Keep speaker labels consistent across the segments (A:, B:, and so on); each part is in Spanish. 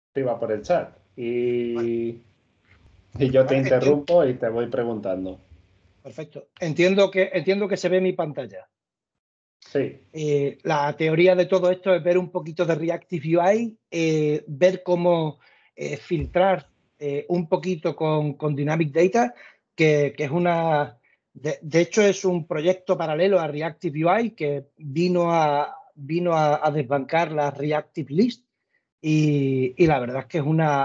A: iba por el chat.
B: Vale,
A: Y yo te
B: vale,
A: interrumpo y te voy preguntando.
B: perfecto. Entiendo que se ve mi pantalla.
A: Sí,
B: La teoría de todo esto es ver un poquito de Reactive UI, ver cómo filtrar un poquito con Dynamic Data, que es una... De hecho, es un proyecto paralelo a Reactive UI que vino a desbancar la Reactive List y la verdad es que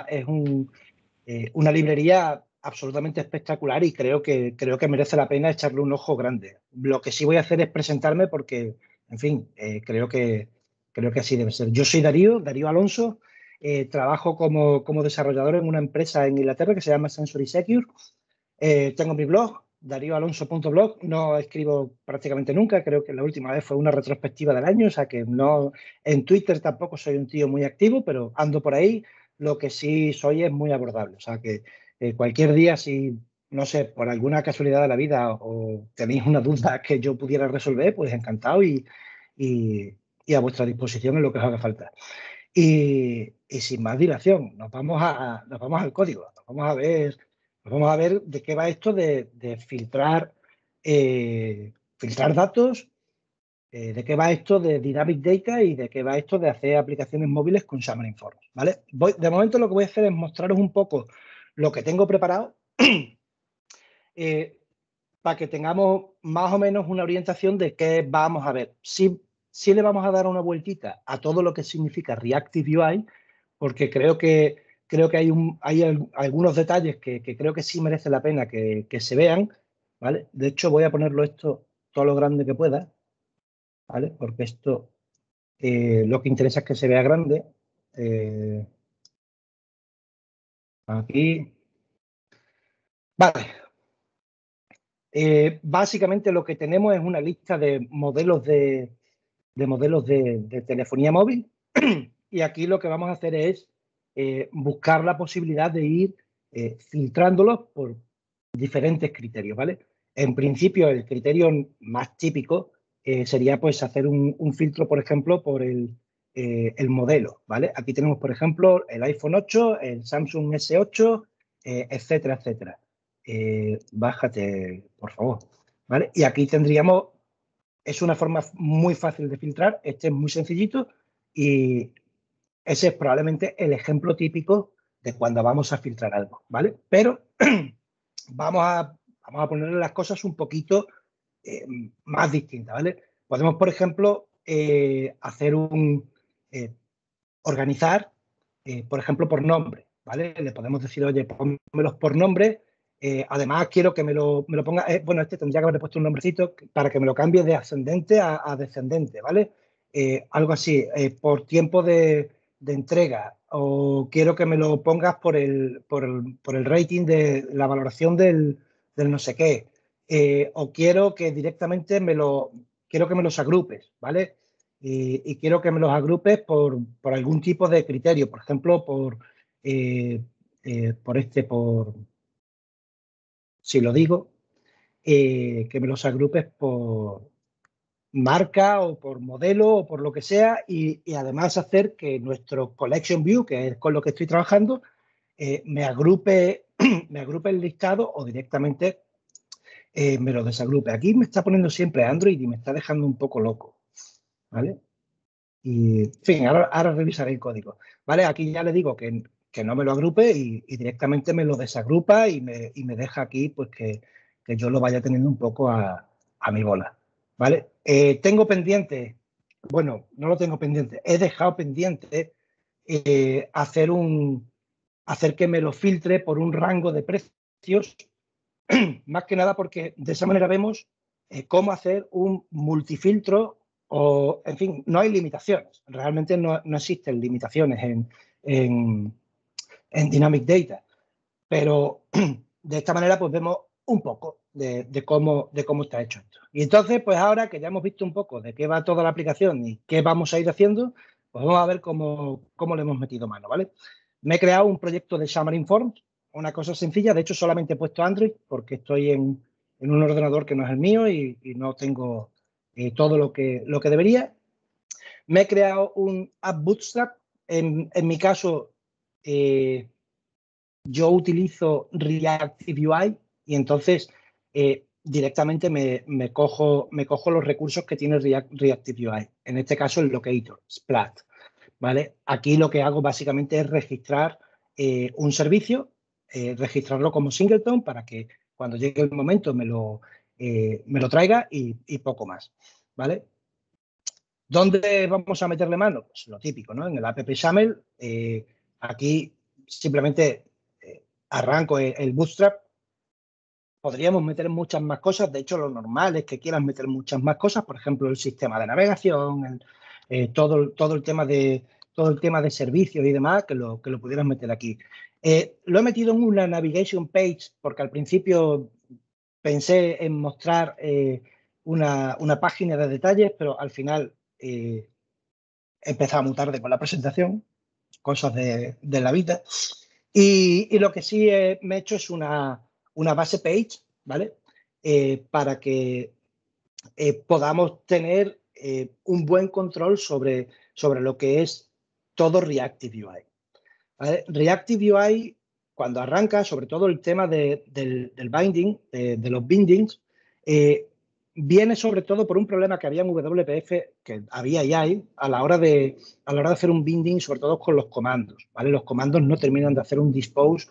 B: una librería absolutamente espectacular y creo que merece la pena echarle un ojo grande. Lo que sí voy a hacer es presentarme porque, en fin, creo que así debe ser. Yo soy Darío Alonso, trabajo como desarrollador en una empresa en Inglaterra que se llama Sensory Secure. Tengo mi blog, darioalonso.blog, no escribo prácticamente nunca, creo que la última vez fue una retrospectiva del año, o sea que no, en Twitter tampoco soy un tío muy activo, pero ando por ahí, lo que sí soy es muy abordable, o sea que cualquier día si, no sé, por alguna casualidad de la vida o tenéis una duda que yo pudiera resolver, pues encantado y, y a vuestra disposición en lo que os haga falta. Y sin más dilación, nos vamos al código, nos vamos a ver de qué va esto de filtrar datos, de qué va esto de Dynamic Data y de qué va esto de hacer aplicaciones móviles con Xamarin Forms, ¿vale? De momento lo que voy a hacer es mostraros un poco lo que tengo preparado eh, para que tengamos más o menos una orientación de qué vamos a ver. Sí le vamos a dar una vueltita a todo lo que significa Reactive UI, porque creo que hay algunos detalles que creo que sí merece la pena que se vean, ¿vale? De hecho, voy a ponerlo esto todo lo grande que pueda, ¿vale? Porque esto lo que interesa es que se vea grande. Eh, aquí. Vale. Básicamente lo que tenemos es una lista de modelos de telefonía móvil y aquí lo que vamos a hacer es buscar la posibilidad de ir filtrándolos por diferentes criterios, ¿vale? En principio, el criterio más típico sería pues hacer un filtro, por ejemplo, por el modelo, ¿vale? Aquí tenemos, por ejemplo, el iPhone 8, el Samsung S8, etcétera, etcétera. Bájate, por favor, ¿vale? Y aquí tendríamos, es una forma muy fácil de filtrar, este es muy sencillito y ese es probablemente el ejemplo típico de cuando vamos a filtrar algo, ¿vale? Pero vamos a ponerle las cosas un poquito eh, más distintas, ¿vale? Podemos, por ejemplo, organizar, por ejemplo, por nombre, ¿vale? Le podemos decir, oye, pónmelos por nombre. Además, quiero que me lo ponga, bueno, este tendría que haberle puesto un nombrecito para que me lo cambie de ascendente a descendente, ¿vale? Algo así, por tiempo de entrega, o quiero que me lo pongas por el rating de la valoración del no sé qué, o quiero que directamente quiero que me los agrupes, ¿vale? Y quiero que me los agrupes por algún tipo de criterio, por ejemplo, eh, si lo digo, que me los agrupes por marca o por modelo o por lo que sea y además hacer que nuestro Collection View, que es con lo que estoy trabajando, me agrupe, me agrupe el listado o directamente me lo desagrupe. Aquí me está poniendo siempre Android y me está dejando un poco loco, ¿vale? Y, en fin, ahora revisaré el código. ¿Vale? Aquí ya le digo que no me lo agrupe y directamente me lo desagrupa y me deja aquí pues que yo lo vaya teniendo un poco a mi bola. ¿Vale? Tengo pendiente, bueno, no lo tengo pendiente, he dejado pendiente hacer que me lo filtre por un rango de precios, más que nada porque de esa manera vemos cómo hacer un multifiltro o, en fin, no hay limitaciones. Realmente no existen limitaciones en Dynamic Data, pero de esta manera pues vemos un poco de cómo está hecho esto. Y entonces, pues ahora que ya hemos visto un poco de qué va toda la aplicación y qué vamos a ir haciendo, pues vamos a ver cómo le hemos metido mano, ¿vale? Me he creado un proyecto de Xamarin Forms, una cosa sencilla. De hecho, solamente he puesto Android porque estoy en un ordenador que no es el mío y no tengo todo lo que debería. Me he creado un app bootstrap. En mi caso, yo utilizo Reactive UI y entonces directamente me cojo los recursos que tiene Reactive UI. En este caso el locator, Splat. ¿Vale? Aquí lo que hago básicamente es registrar un servicio, registrarlo como singleton para que cuando llegue el momento me lo traiga y poco más. ¿Vale? ¿Dónde vamos a meterle mano? Pues lo típico, ¿no? En el app XAML, aquí simplemente arranco el Bootstrap. Podríamos meter muchas más cosas. De hecho, lo normal es que quieras meter muchas más cosas. Por ejemplo, el sistema de navegación, todo el tema de servicios y demás, que lo pudieras meter aquí. Lo he metido en una navigation page porque al principio pensé en mostrar una página de detalles, pero al final he empezado muy tarde con la presentación, cosas de la vida. Y lo que sí me he hecho es una base page, ¿vale? Para que podamos tener un buen control sobre lo que es todo Reactive UI. ¿Vale? Reactive UI, cuando arranca, sobre todo el tema del binding, de los bindings, viene sobre todo por un problema que había en WPF, que había y hay, a la hora de hacer un binding, sobre todo con los comandos. ¿Vale? Los comandos no terminan de hacer un dispose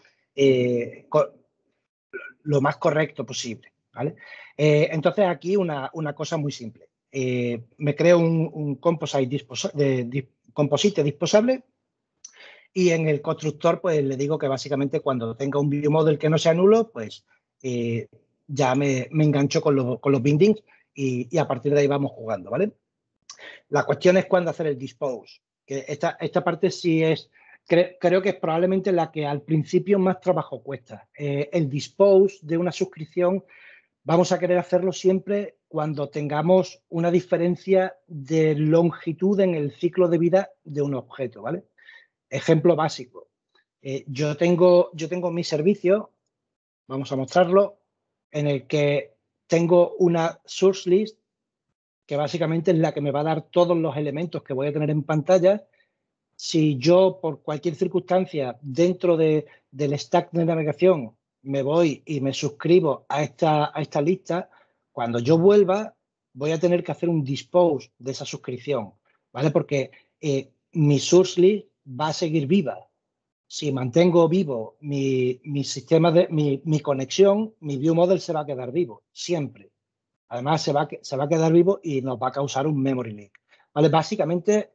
B: lo más correcto posible. ¿Vale? Entonces, aquí una cosa muy simple. Me creo un composite disposable y en el constructor pues le digo que básicamente cuando tenga un view model que no sea nulo, pues ya me engancho con los bindings y a partir de ahí vamos jugando, ¿vale? La cuestión es cuándo hacer el dispose. Que esta parte sí es, creo que es probablemente la que al principio más trabajo cuesta. El dispose de una suscripción vamos a querer hacerlo siempre cuando tengamos una diferencia de longitud en el ciclo de vida de un objeto, ¿vale? Ejemplo básico. Yo tengo mi servicio, vamos a mostrarlo, en el que tengo una source list que básicamente es la que me va a dar todos los elementos que voy a tener en pantalla. Si yo, por cualquier circunstancia, dentro del stack de navegación, me voy y me suscribo a esta lista, cuando yo vuelva, voy a tener que hacer un dispose de esa suscripción, ¿vale? Porque mi source list va a seguir viva. Si mantengo vivo mi sistema mi conexión, mi view model se va a quedar vivo, siempre. Además, se va a quedar vivo y nos va a causar un memory leak. ¿Vale? Básicamente,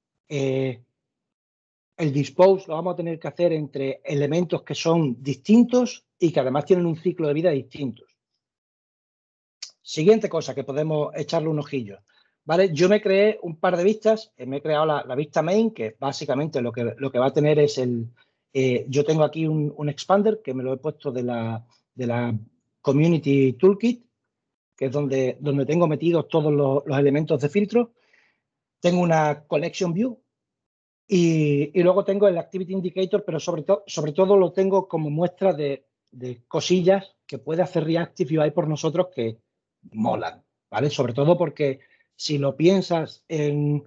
B: el dispose lo vamos a tener que hacer entre elementos que son distintos y que además tienen un ciclo de vida distinto. Siguiente cosa que podemos echarle un ojillo. ¿Vale? Yo me creé un par de vistas. Me he creado la vista main, que básicamente lo que va a tener es yo tengo aquí un expander que me lo he puesto de la Community Toolkit, que es donde tengo metidos todos los elementos de filtro. Tengo una Collection View y luego tengo el Activity Indicator, pero sobre todo lo tengo como muestra de cosillas que puede hacer Reactive UI por nosotros que molan, ¿vale? Sobre todo porque si lo piensas en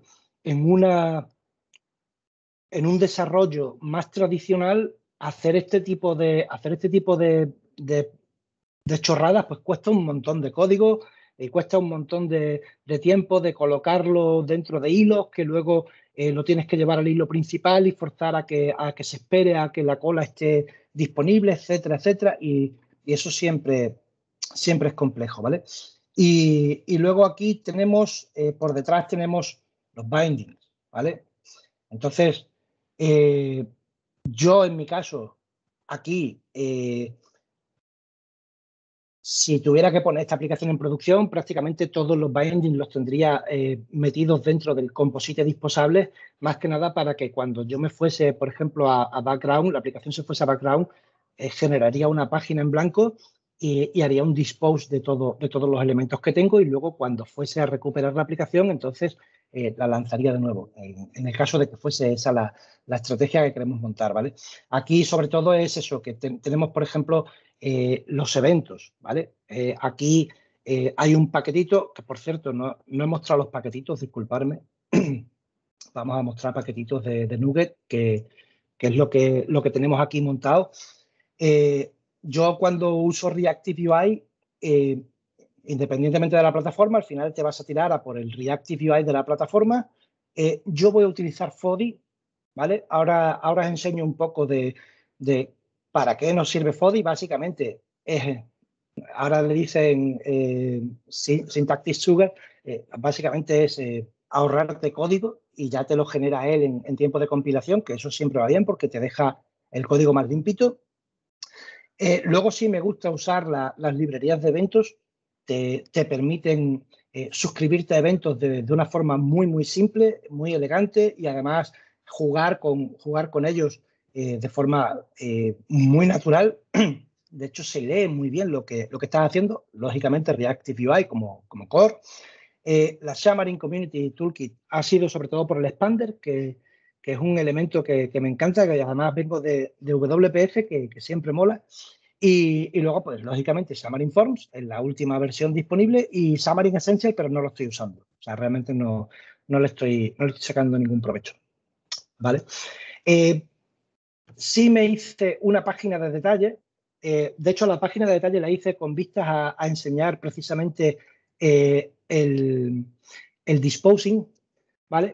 B: un desarrollo más tradicional, hacer este tipo de chorradas, pues cuesta un montón de código y cuesta un montón de tiempo de colocarlo dentro de hilos, que luego lo tienes que llevar al hilo principal y forzar a que se espere a que la cola esté disponible, etcétera, etcétera. Y eso siempre es complejo, ¿vale? Y luego aquí tenemos, por detrás tenemos los bindings, ¿vale? Entonces, yo en mi caso, aquí, si tuviera que poner esta aplicación en producción, prácticamente todos los bindings los tendría metidos dentro del composite disposable, más que nada para que cuando yo me fuese, por ejemplo, a background, la aplicación se fuese a background, generaría una página en blanco y haría un dispose de todos los elementos que tengo y luego cuando fuese a recuperar la aplicación, entonces la lanzaría de nuevo, en el caso de que fuese esa la estrategia que queremos montar, ¿vale? Aquí sobre todo es eso, que tenemos, por ejemplo, los eventos, ¿vale? Aquí hay un paquetito, que por cierto no he mostrado los paquetitos, disculparme. Vamos a mostrar paquetitos de Nugget que es lo que tenemos aquí montado. Yo cuando uso Reactive UI, independientemente de la plataforma, al final te vas a tirar a por el Reactive UI de la plataforma. Yo voy a utilizar Fody, ¿vale? Ahora os enseño un poco de para qué nos sirve Fody. Básicamente, ahora le dicen Syntactic Sugar, básicamente es ahorrarte código y ya te lo genera él en tiempo de compilación, que eso siempre va bien porque te deja el código más limpito. Luego sí me gusta usar las librerías de eventos, te permiten suscribirte a eventos de una forma muy, muy simple, muy elegante y además jugar con ellos de forma muy natural. De hecho, se lee muy bien lo que estás haciendo, lógicamente Reactive UI como core. La Xamarin Community Toolkit ha sido sobre todo por el expander, que es un elemento que me encanta, que además vengo de WPF, que siempre mola. Y luego, pues, lógicamente, Xamarin Forms es la última versión disponible y Xamarin Essential, pero no lo estoy usando. O sea, realmente no le estoy sacando ningún provecho. ¿Vale? Sí me hice una página de detalle. De hecho, la página de detalle la hice con vistas a enseñar precisamente el disposing, ¿vale?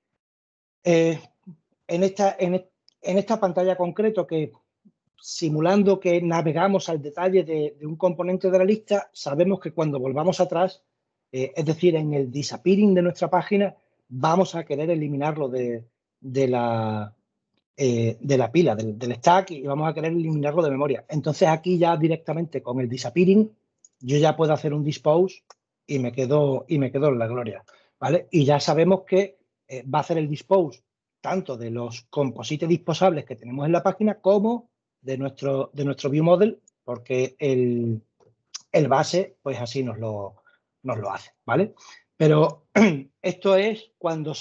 B: En esta pantalla concreto, que simulando que navegamos al detalle de un componente de la lista, sabemos que cuando volvamos atrás, es decir, en el disappearing de nuestra página, vamos a querer eliminarlo de la pila, del stack, y vamos a querer eliminarlo de memoria. Entonces aquí ya directamente con el disappearing yo ya puedo hacer un dispose y me quedo en la gloria, ¿vale? Y ya sabemos que va a hacer el dispose tanto de los composites disposables que tenemos en la página como de nuestro view model, porque el base pues así nos lo hace, ¿vale? Pero esto es cuando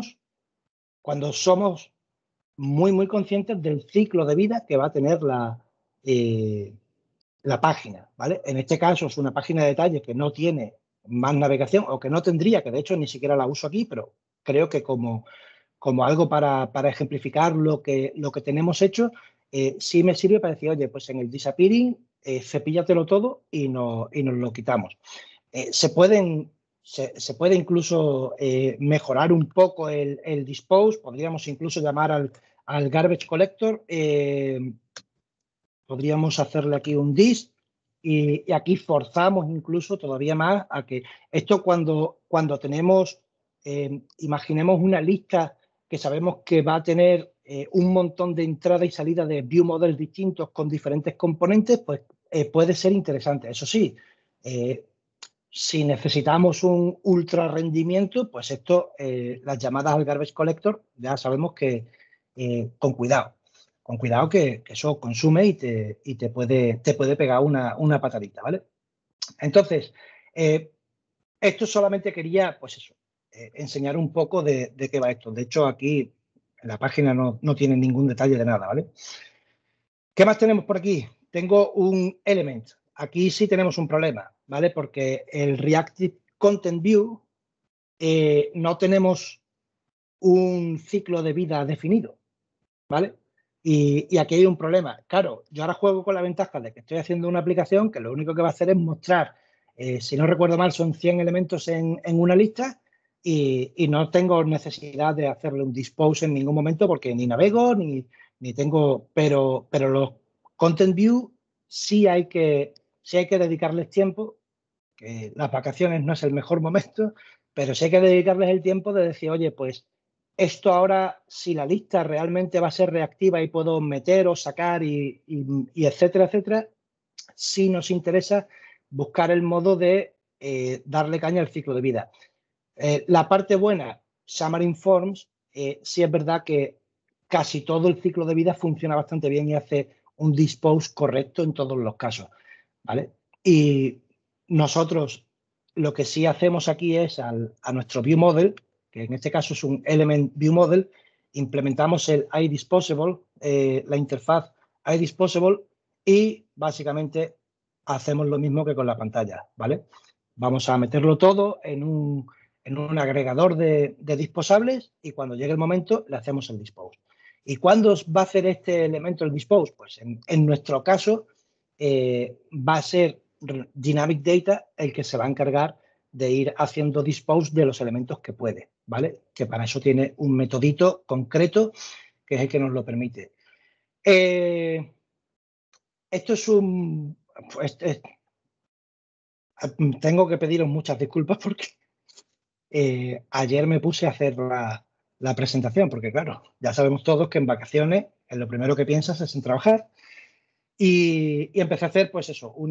B: somos muy, muy conscientes del ciclo de vida que va a tener la página, ¿vale? En este caso es una página de detalle que no tiene más navegación, o que no tendría, que de hecho ni siquiera la uso aquí, pero creo que como algo para ejemplificar lo que tenemos hecho, sí me sirve para decir, oye, pues en el disappearing, cepíllatelo todo y nos lo quitamos. Se puede incluso mejorar un poco el dispose. Podríamos incluso llamar al garbage collector. Podríamos hacerle aquí un dis y aquí forzamos incluso todavía más a que esto, cuando tenemos, imaginemos una lista que sabemos que va a tener un montón de entrada y salida de view models distintos con diferentes componentes, pues puede ser interesante. Eso sí, si necesitamos un ultra rendimiento, pues esto, las llamadas al garbage collector, ya sabemos que con cuidado que eso consume y te puede pegar una patadita, ¿vale? Entonces, esto solamente quería, pues eso, enseñar un poco de qué va esto. De hecho, aquí en la página no tiene ningún detalle de nada, ¿vale? ¿Qué más tenemos por aquí? Tengo un element. Aquí sí tenemos un problema, ¿vale? Porque el Reactive Content View no tenemos un ciclo de vida definido, ¿vale? Y aquí hay un problema. Claro, yo ahora juego con la ventaja de que estoy haciendo una aplicación que lo único que va a hacer es mostrar, si no recuerdo mal, son 100 elementos en una lista y no tengo necesidad de hacerle un dispose en ningún momento porque ni navego ni tengo, pero los content view sí hay que dedicarles tiempo, que las vacaciones no es el mejor momento, pero sí hay que dedicarles el tiempo de decir, oye, pues esto ahora, si la lista realmente va a ser reactiva y puedo meter o sacar y etcétera, etcétera, sí nos interesa buscar el modo de darle caña al ciclo de vida. La parte buena, Xamarin Forms, sí es verdad que casi todo el ciclo de vida funciona bastante bien y hace un dispose correcto en todos los casos, ¿vale? Y nosotros lo que sí hacemos aquí es a nuestro view model, que en este caso es un element view model, implementamos el iDisposable, la interfaz iDisposable, y básicamente hacemos lo mismo que con la pantalla, ¿vale? Vamos a meterlo todo en un agregador de disposables y cuando llegue el momento le hacemos el dispose. ¿Y cuándo va a hacer este elemento el dispose? Pues en nuestro caso va a ser Dynamic Data el que se va a encargar de ir haciendo dispose de los elementos que puede, ¿vale? Que para eso tiene un metodito concreto que es el que nos lo permite. Esto es un... tengo que pediros muchas disculpas porque ayer me puse a hacer la presentación, porque claro, ya sabemos todos que en vacaciones lo primero que piensas es en trabajar y empecé a hacer pues eso,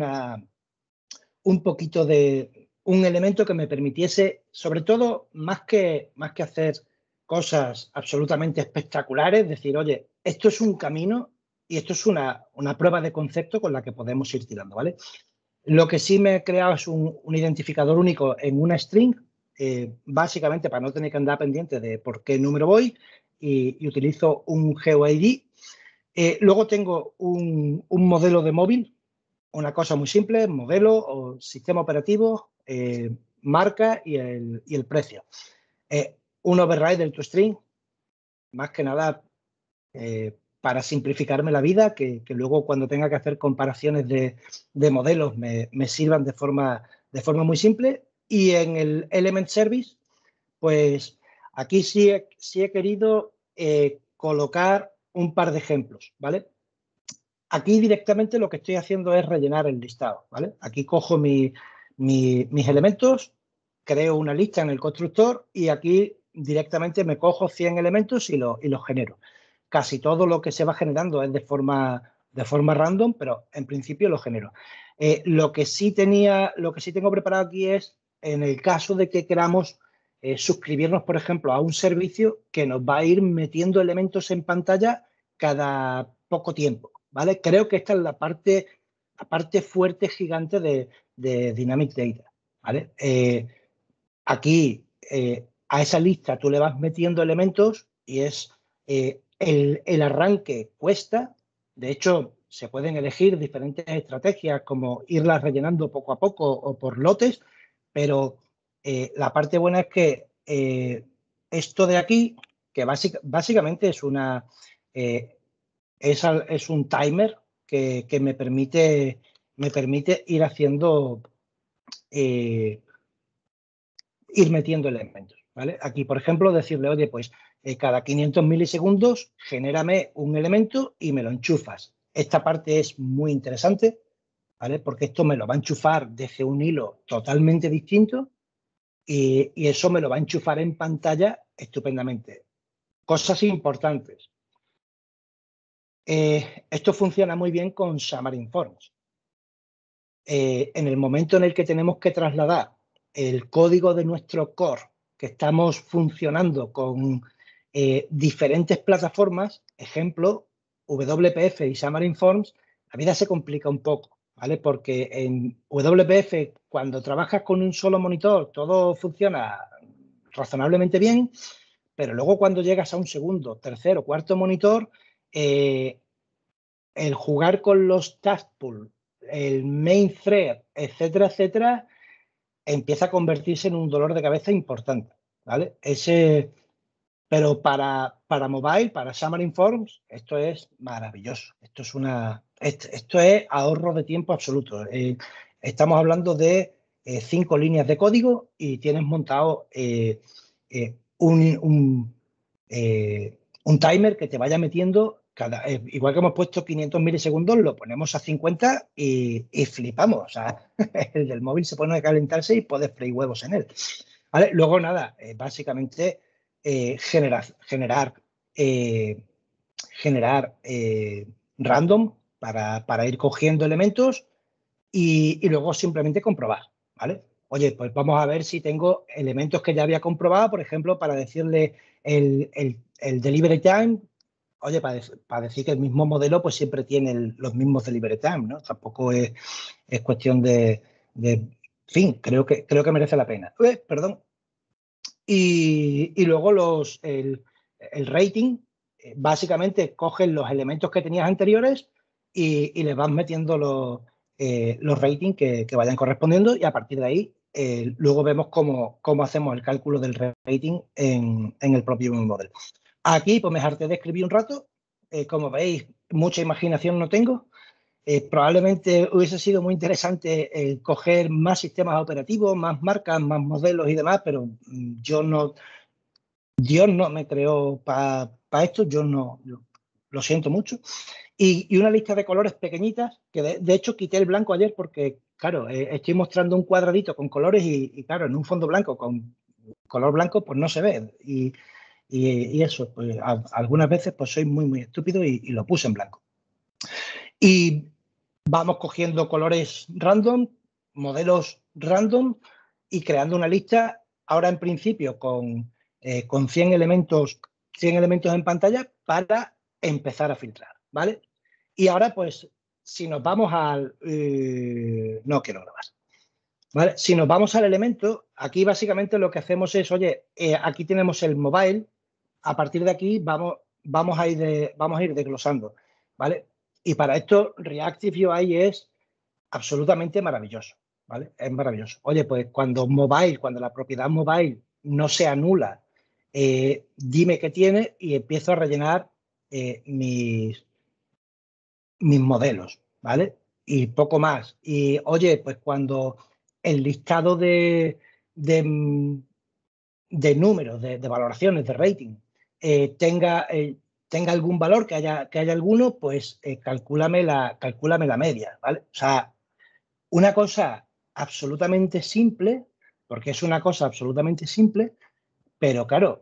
B: un poquito de un elemento que me permitiese, sobre todo, más que hacer cosas absolutamente espectaculares, decir, oye, esto es un camino y esto es una prueba de concepto con la que podemos ir tirando, ¿vale? Lo que sí me he creado es un identificador único en una string, básicamente para no tener que andar pendiente de por qué número voy, y utilizo un GeoID. Luego tengo un modelo de móvil, una cosa muy simple, modelo o sistema operativo, marca y el precio. Un override del toString, más que nada para simplificarme la vida, que luego cuando tenga que hacer comparaciones de modelos me sirvan de forma muy simple. Y en el Element Service, pues aquí sí he querido colocar un par de ejemplos, ¿vale? Aquí directamente lo que estoy haciendo es rellenar el listado, ¿vale? Aquí cojo mis elementos, creo una lista en el constructor y aquí directamente me cojo 100 elementos y los genero. Casi todo lo que se va generando es de forma random, pero en principio lo genero. Lo que sí tengo preparado aquí es, en el caso de que queramos suscribirnos, por ejemplo, a un servicio que nos va a ir metiendo elementos en pantalla cada poco tiempo, ¿vale? Creo que esta es la parte fuerte, gigante de Dynamic Data, ¿vale? Aquí, a esa lista tú le vas metiendo elementos y es el arranque cuesta. De hecho, se pueden elegir diferentes estrategias como irlas rellenando poco a poco o por lotes, pero la parte buena es que esto de aquí, que básicamente es es un timer que me permite ir haciendo, ir metiendo elementos, ¿vale? Aquí, por ejemplo, decirle, oye, pues cada 500 milisegundos genérame un elemento y me lo enchufas. Esta parte es muy interesante, ¿vale? Porque esto me lo va a enchufar desde un hilo totalmente distinto y eso me lo va a enchufar en pantalla estupendamente. Cosas importantes. Esto funciona muy bien con Xamarin Forms. En el momento en el que tenemos que trasladar el código de nuestro core, que estamos funcionando con diferentes plataformas, ejemplo, WPF y Xamarin Forms, la vida se complica un poco, ¿vale? Porque en WPF, cuando trabajas con un solo monitor, todo funciona razonablemente bien, pero luego cuando llegas a un segundo, tercero, cuarto monitor, el jugar con los task pool, el main thread, etcétera, etcétera, empieza a convertirse en un dolor de cabeza importante, ¿vale? Pero para mobile, para Xamarin Forms, esto es maravilloso. Esto es ahorro de tiempo absoluto. Estamos hablando de 5 líneas de código y tienes montado un timer que te vaya metiendo igual que hemos puesto 500 milisegundos, lo ponemos a 50 y flipamos. O sea, el del móvil se pone a calentarse y puedes freír huevos en él. ¿Vale? Luego, nada, básicamente generar random para ir cogiendo elementos y luego simplemente comprobar, ¿vale? Oye, pues vamos a ver si tengo elementos que ya había comprobado, por ejemplo, para decirle el delivery time. Oye, para decir que el mismo modelo pues siempre tiene los mismos delivery time, ¿no? Tampoco es cuestión de fin, creo que merece la pena. Perdón. Y luego el rating, básicamente coges los elementos que tenías anteriores y le vas metiendo los ratings que vayan correspondiendo y a partir de ahí luego vemos cómo hacemos el cálculo del rating en el propio modelo. Aquí pues me harté de escribir un rato. Como veis, mucha imaginación no tengo. Probablemente hubiese sido muy interesante coger más sistemas operativos, más marcas, más modelos y demás, pero Dios no me creó para esto, yo no, lo siento mucho. Y una lista de colores pequeñitas, que de hecho quité el blanco ayer porque, claro, estoy mostrando un cuadradito con colores y, claro, en un fondo blanco con color blanco pues no se ve. Y eso, pues algunas veces pues soy muy, muy estúpido y lo puse en blanco. Y vamos cogiendo colores random, modelos random y creando una lista, ahora en principio con 100 elementos en pantalla para empezar a filtrar, ¿vale? Y ahora pues si nos vamos al... no quiero grabar. ¿Vale? Si nos vamos al elemento, aquí básicamente lo que hacemos es, oye, aquí tenemos el mobile, a partir de aquí vamos a ir desglosando, ¿vale? Y para esto Reactive UI es absolutamente maravilloso, ¿vale? Es maravilloso. Oye, pues cuando la propiedad mobile no se anula, dime qué tiene y empiezo a rellenar mis modelos, ¿vale? Y poco más. Y oye, pues cuando el listado de números, de valoraciones, de rating, tenga algún valor, que haya alguno, pues calcúlame la media, ¿vale? O sea, una cosa absolutamente simple, porque es una cosa absolutamente simple, pero claro,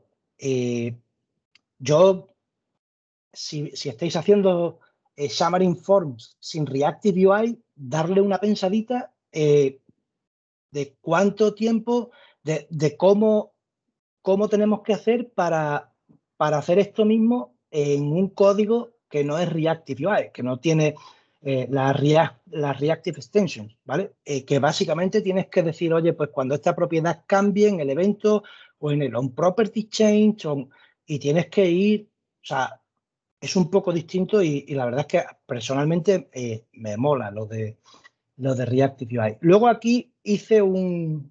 B: yo, si estáis haciendo Xamarin Forms sin Reactive UI, darle una pensadita de cuánto tiempo, de cómo tenemos que hacer para hacer esto mismo en un código que no es Reactive UI, que no tiene las Reactive Extensions, ¿vale? Que básicamente tienes que decir, oye, pues cuando esta propiedad cambie en el evento o en el onProperty change, y tienes que ir, o sea, es un poco distinto y la verdad es que personalmente me mola lo de Reactive UI. Luego aquí hice un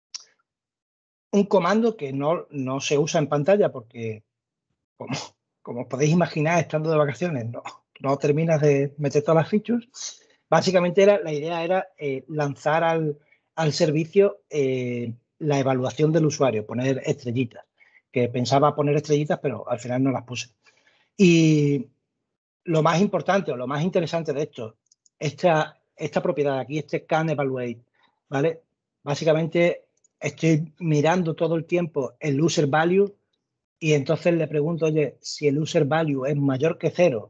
B: comando que no se usa en pantalla porque, como, como os podéis imaginar, estando de vacaciones, no terminas de meter todas las features. Básicamente la idea era lanzar al servicio la evaluación del usuario, poner estrellitas, que pensaba poner estrellitas, pero al final no las puse. Y lo más importante o lo más interesante de esto, esta propiedad aquí, este can evaluate, ¿vale? Básicamente estoy mirando todo el tiempo el user value y entonces le pregunto, oye, si el user value es mayor que 0,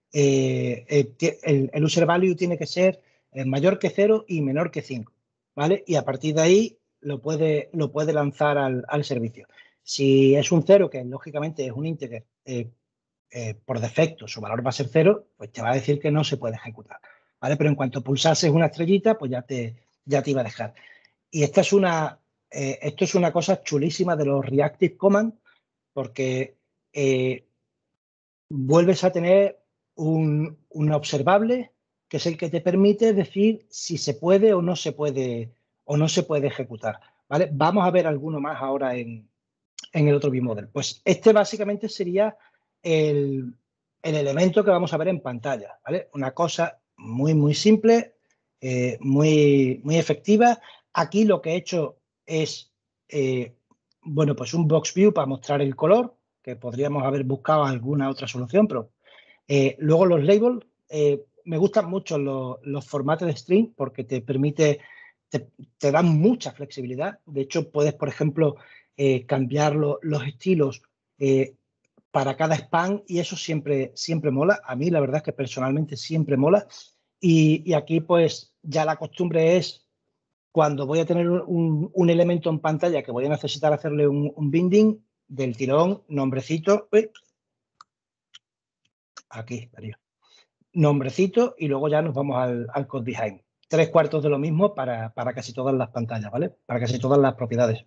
B: el user value tiene que ser mayor que 0 y menor que 5, ¿vale? Y a partir de ahí lo puede lanzar al servicio. Si es un 0, que lógicamente es un integer, por defecto su valor va a ser 0, pues te va a decir que no se puede ejecutar, ¿vale? Pero en cuanto pulsases una estrellita, pues ya te iba a dejar. Y esto es una cosa chulísima de los Reactive Commands, porque vuelves a tener un observable que es el que te permite decir si se puede o no se puede ejecutar, ¿vale? Vamos a ver alguno más ahora en el otro vModel. Pues este básicamente sería el elemento que vamos a ver en pantalla, ¿vale? Una cosa muy, muy simple, muy, muy efectiva. Aquí lo que he hecho es, bueno, pues un box view para mostrar el color, que podríamos haber buscado alguna otra solución, pero luego los labels, me gustan mucho los formatos de string porque te permite, te dan mucha flexibilidad. De hecho, puedes, por ejemplo, cambiar los estilos para cada span y eso siempre mola. A mí la verdad es que personalmente siempre mola. Y aquí pues ya la costumbre es cuando voy a tener un elemento en pantalla que voy a necesitar hacerle un binding del tirón, nombrecito, aquí, Darío, nombrecito y luego ya nos vamos al code behind. 3/4 de lo mismo para casi todas las pantallas, ¿vale? Para casi todas las propiedades.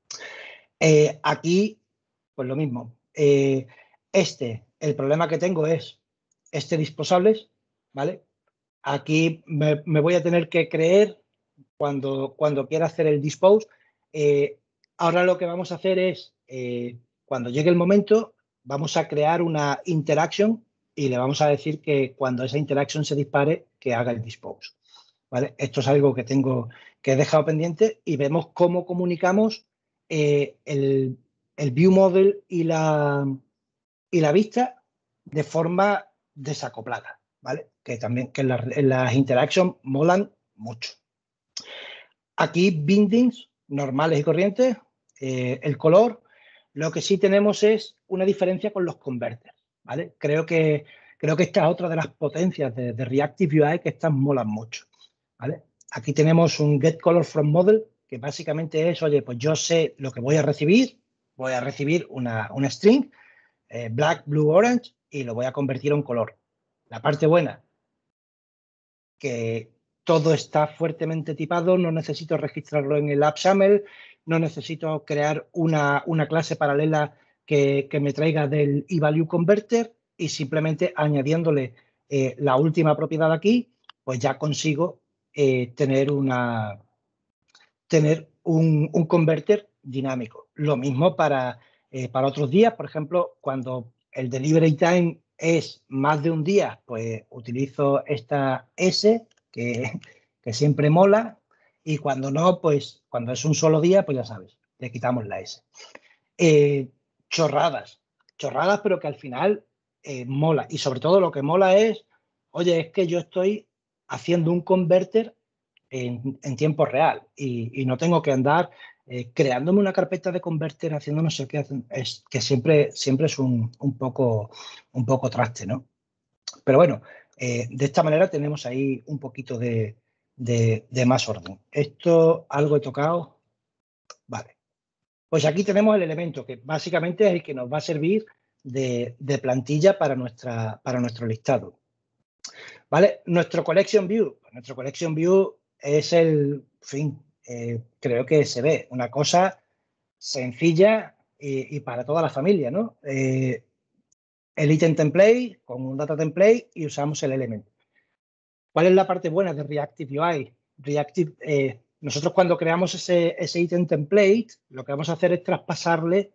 B: Aquí, pues lo mismo. El problema que tengo es disposables, ¿vale? Aquí me voy a tener que creer cuando quiera hacer el dispose. Ahora lo que vamos a hacer es, cuando llegue el momento, vamos a crear una interaction y le vamos a decir que cuando esa interaction se dispare, que haga el dispose. ¿Vale? Esto es algo que he dejado pendiente y vemos cómo comunicamos el view model y la vista de forma desacoplada, ¿vale? Que también que en las interactions molan mucho. Aquí bindings normales y corrientes, el color. Lo que sí tenemos es una diferencia con los converters, ¿vale? Creo que esta es otra de las potencias de Reactive UI, que estas molan mucho, ¿vale? Aquí tenemos un get color from model, que básicamente es, oye, pues yo sé lo que voy a recibir una string, black, blue, orange, y lo voy a convertir a un color. La parte buena, que todo está fuertemente tipado, no necesito registrarlo en el AppSaml, no necesito crear una clase paralela que me traiga del eValue converter, y simplemente añadiéndole la última propiedad aquí, pues ya consigo tener un converter dinámico. Lo mismo para otros días, por ejemplo, cuando el delivery time es más de un día, pues utilizo esta S que siempre mola, y cuando no, pues cuando es un solo día, pues ya sabes, le quitamos la S. Chorradas, pero que al final mola, y sobre todo lo que mola es, oye, es que yo estoy haciendo un converter en tiempo real y no tengo que andar creándome una carpeta de converter, haciendo no sé qué, es que siempre es un poco traste, ¿no? Pero bueno, de esta manera tenemos ahí un poquito de más orden. Esto algo he tocado. Vale. Pues aquí tenemos el elemento que básicamente es el que nos va a servir de plantilla para nuestro listado. ¿Vale? Nuestro collection view es el fin. Creo que se ve una cosa sencilla y para toda la familia, ¿no? El item template con un data template y usamos el element. ¿Cuál es la parte buena de Reactive UI? Nosotros cuando creamos ese item template, lo que vamos a hacer es traspasarle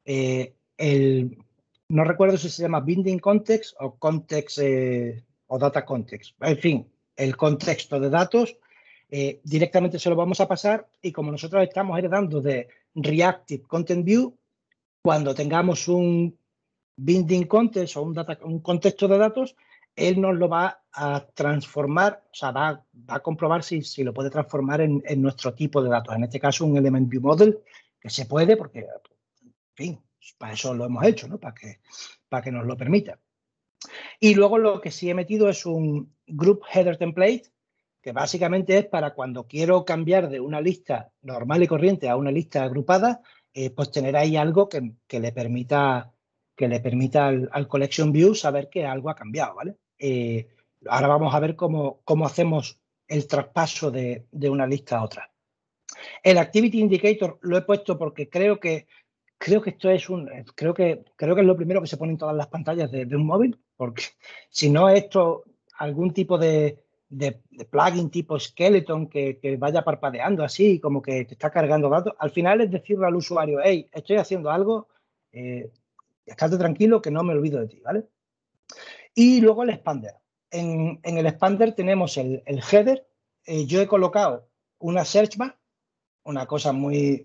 B: no recuerdo si se llama binding context o context o data context. En fin, el contexto de datos directamente se lo vamos a pasar, y como nosotros estamos heredando de Reactive Content View, cuando tengamos un binding context o un contexto de datos, él nos lo va a transformar, o sea, va a comprobar si lo puede transformar en nuestro tipo de datos. En este caso, un Element View Model, que se puede porque, en fin, para eso lo hemos hecho, ¿no? Para que nos lo permita. Y luego lo que sí he metido es un Group Header Template, que básicamente es para cuando quiero cambiar de una lista normal y corriente a una lista agrupada, pues tener ahí algo que le permita al Collection View saber que algo ha cambiado, ¿vale? Ahora vamos a ver cómo hacemos el traspaso de una lista a otra. El Activity Indicator lo he puesto porque creo que esto es creo que es lo primero que se pone en todas las pantallas de un móvil, porque si no esto, algún tipo de plugin tipo Skeleton que vaya parpadeando así, como que te está cargando datos, al final es decirle al usuario, hey, estoy haciendo algo, estate tranquilo que no me olvido de ti, ¿vale? Y luego el expander. En el expander tenemos el header. Yo he colocado una search bar, una cosa muy...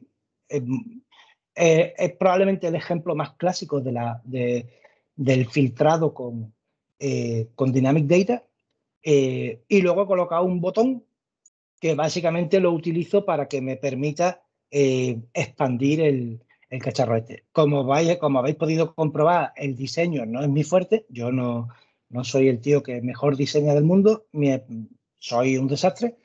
B: es probablemente el ejemplo más clásico del filtrado con Dynamic Data. Y luego he colocado un botón que básicamente lo utilizo para que me permita expandir el cacharro este. Como habéis podido comprobar, el diseño no es mi fuerte. Yo no soy el tío que mejor diseña del mundo. Soy un desastre.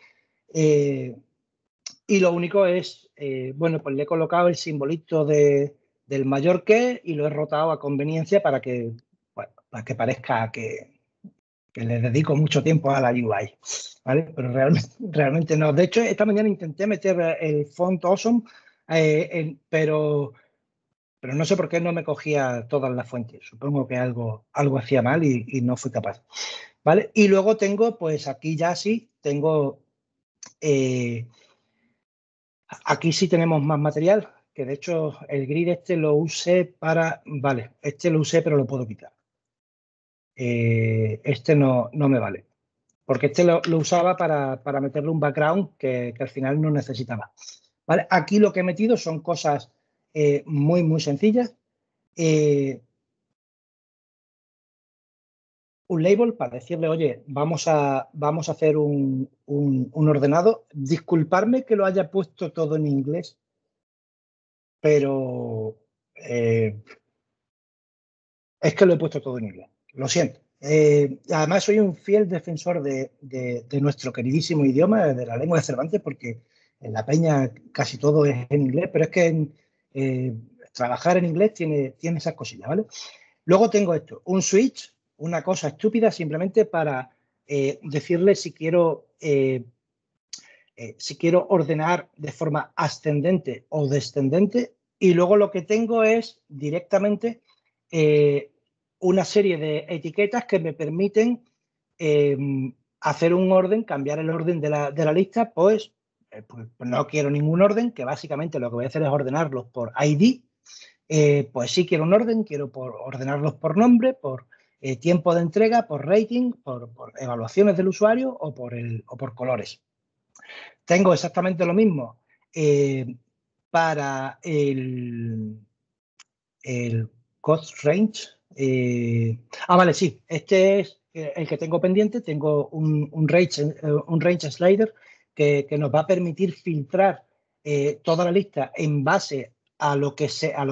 B: Y lo único es, bueno, pues le he colocado el simbolito del mayor que y lo he rotado a conveniencia para que parezca que le dedico mucho tiempo a la UI, ¿vale? Pero realmente no. De hecho, esta mañana intenté meter el font awesome, pero no sé por qué no me cogía todas las fuentes. Supongo que algo hacía mal y no fui capaz, ¿vale? Y luego tengo, pues aquí ya sí, tengo... aquí sí tenemos más material, que de hecho el grid este lo usé para... Vale, este lo usé pero lo puedo quitar. Este no me vale. Porque este lo usaba para meterle un background que al final no necesitaba. ¿Vale? Aquí lo que he metido son cosas muy, muy sencillas. Un label para decirle, oye, vamos a hacer un ordenado. Disculparme que lo haya puesto todo en inglés, pero es que lo he puesto todo en inglés. Lo siento. Además, soy un fiel defensor de nuestro queridísimo idioma, de la lengua de Cervantes, porque en la peña casi todo es en inglés, pero es que trabajar en inglés tiene esas cosillas, ¿vale? Luego tengo esto, un switch, una cosa estúpida simplemente para decirle si quiero ordenar de forma ascendente o descendente. Y luego lo que tengo es directamente una serie de etiquetas que me permiten hacer un orden, cambiar el orden de la lista, pues no quiero ningún orden, que básicamente lo que voy a hacer es ordenarlos por ID. Pues sí quiero un orden, quiero ordenarlos por nombre, por tiempo de entrega, por rating, por evaluaciones del usuario o por colores. Tengo exactamente lo mismo para el cost range. Vale, sí, este es el que tengo pendiente. Tengo un range slider que nos va a permitir filtrar toda la lista en base a lo que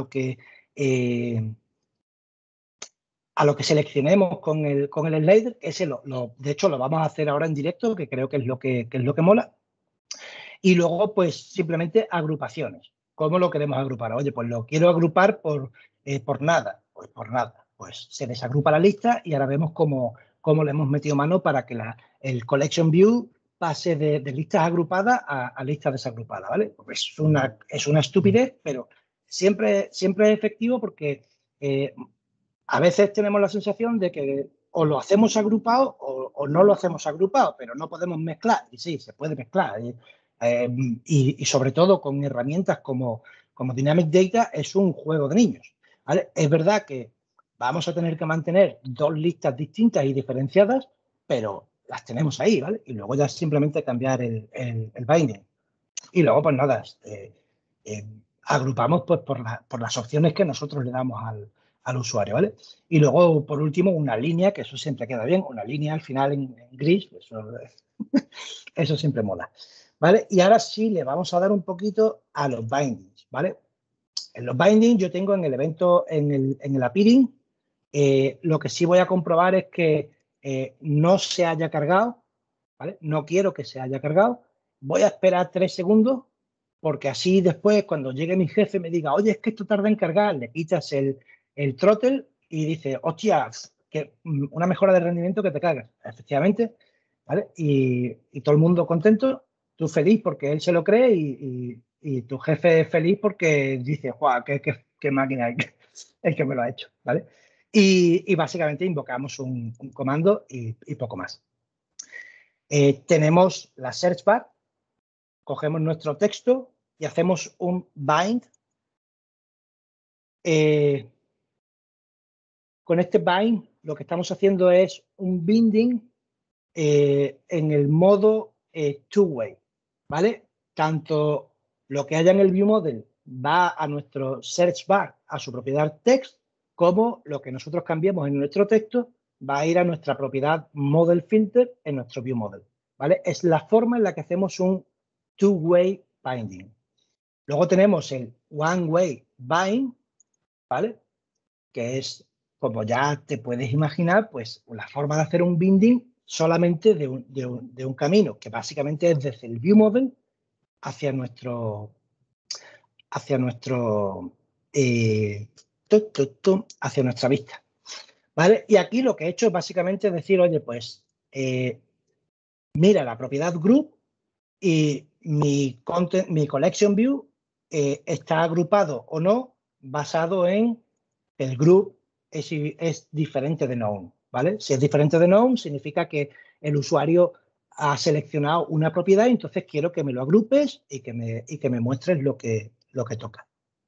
B: seleccionemos con el slider. Ese de hecho lo vamos a hacer ahora en directo, que creo que es lo que mola. Y luego, pues simplemente agrupaciones. ¿Cómo lo queremos agrupar? Oye, pues lo quiero agrupar por nada. Pues por nada. Pues se desagrupa la lista y ahora vemos cómo le hemos metido mano para que el collection view pase de listas agrupadas a listas desagrupadas, ¿vale? Pues es una estupidez, pero siempre es efectivo porque a veces tenemos la sensación de que o lo hacemos agrupado o no lo hacemos agrupado, pero no podemos mezclar. Y sí, se puede mezclar. Y sobre todo con herramientas como Dynamic Data es un juego de niños, ¿vale? Es verdad que vamos a tener que mantener dos listas distintas y diferenciadas, pero las tenemos ahí, ¿vale? Y luego ya simplemente cambiar el binding. Y luego, pues nada, agrupamos pues por las opciones que nosotros le damos al usuario, ¿vale? Y luego, por último, una línea, que eso siempre queda bien, una línea al final en gris, eso siempre mola, ¿vale? Y ahora sí le vamos a dar un poquito a los bindings, ¿vale? En los bindings yo tengo en el evento, en el appearing, lo que sí voy a comprobar es que no se haya cargado, ¿vale? No quiero que se haya cargado. Voy a esperar 3 segundos porque así después cuando llegue mi jefe me diga, oye, es que esto tarda en cargar, le quitas el throttle y dice, hostia, que una mejora de rendimiento que te cagas. Efectivamente, ¿vale? Y todo el mundo contento, tú feliz porque él se lo cree y tu jefe es feliz porque dice, ¡guau! ¡Qué máquina el que me lo ha hecho! ¿Vale? Y básicamente invocamos un comando y poco más. Tenemos la search bar, cogemos nuestro texto y hacemos un bind. Con este bind lo que estamos haciendo es un binding en el modo two-way, ¿vale? Tanto lo que haya en el viewModel va a nuestro search bar, a su propiedad text, como lo que nosotros cambiemos en nuestro texto va a ir a nuestra propiedad model filter en nuestro viewModel, ¿vale? Es la forma en la que hacemos un two-way binding. Luego tenemos el one-way bind, ¿vale? Que es, como ya te puedes imaginar, pues la forma de hacer un binding solamente de un camino, que básicamente es desde el viewModel hacia nuestro hacia nuestra vista, ¿vale? Y aquí lo que he hecho es básicamente decir, oye, pues mira la propiedad group y mi collection view está agrupado o no basado en el group es diferente de known, ¿vale? Si es diferente de known, significa que el usuario ha seleccionado una propiedad y entonces quiero que me lo agrupes y que me muestres lo que toca.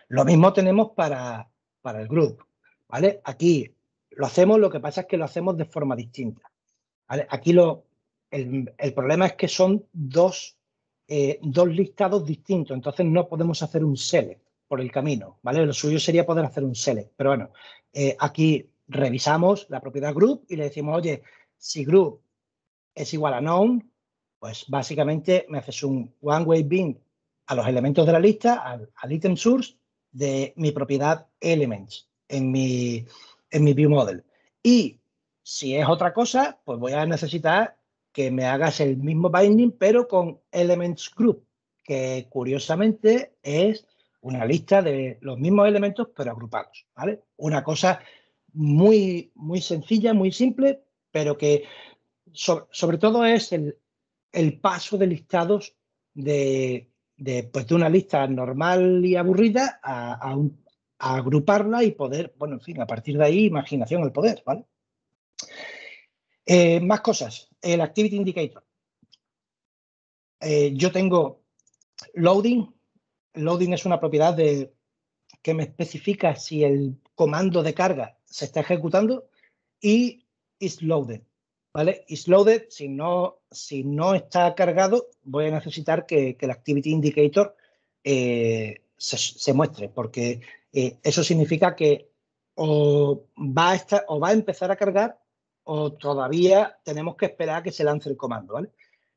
B: Lo mismo tenemos para el group, ¿vale? Aquí lo hacemos, lo que pasa es que lo hacemos de forma distinta, ¿vale? Aquí el problema es que son dos listados distintos, entonces no podemos hacer un select por el camino, ¿vale? Lo suyo sería poder hacer un select, pero bueno, aquí revisamos la propiedad group y le decimos, oye, si group es igual a known, pues básicamente me haces un one-way bin a los elementos de la lista, al item source de mi propiedad elements en mi view model. Y si es otra cosa, pues voy a necesitar que me hagas el mismo binding, pero con elements group, que curiosamente es una lista de los mismos elementos, pero agrupados, ¿vale? Una cosa muy, muy sencilla, muy simple, pero que sobre todo es el paso de listados pues de una lista normal y aburrida a agruparla y poder, bueno, en fin, a partir de ahí, imaginación al poder, ¿vale? Más cosas. El Activity Indicator. Yo tengo loading. Loading es una propiedad que me especifica si el comando de carga se está ejecutando, y is loaded, ¿vale? Is loaded, si no está cargado, voy a necesitar que el Activity Indicator se muestre, porque eso significa que o va a empezar a cargar, o todavía tenemos que esperar a que se lance el comando, ¿vale?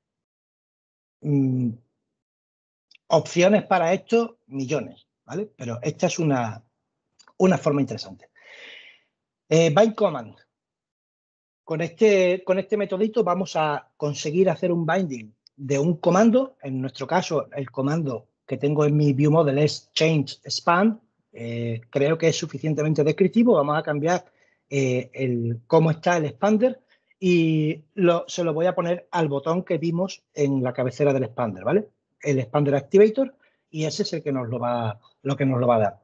B: Opciones para esto, millones, ¿vale? Pero esta es una forma interesante. Bind command. Con este metodito vamos a conseguir hacer un binding de un comando. En nuestro caso, el comando que tengo en mi view model es change span. Creo que es suficientemente descriptivo. Vamos a cambiar cómo está el expander, y se lo voy a poner al botón que vimos en la cabecera del expander, ¿vale? El expander activator, y ese es el que nos lo va a dar.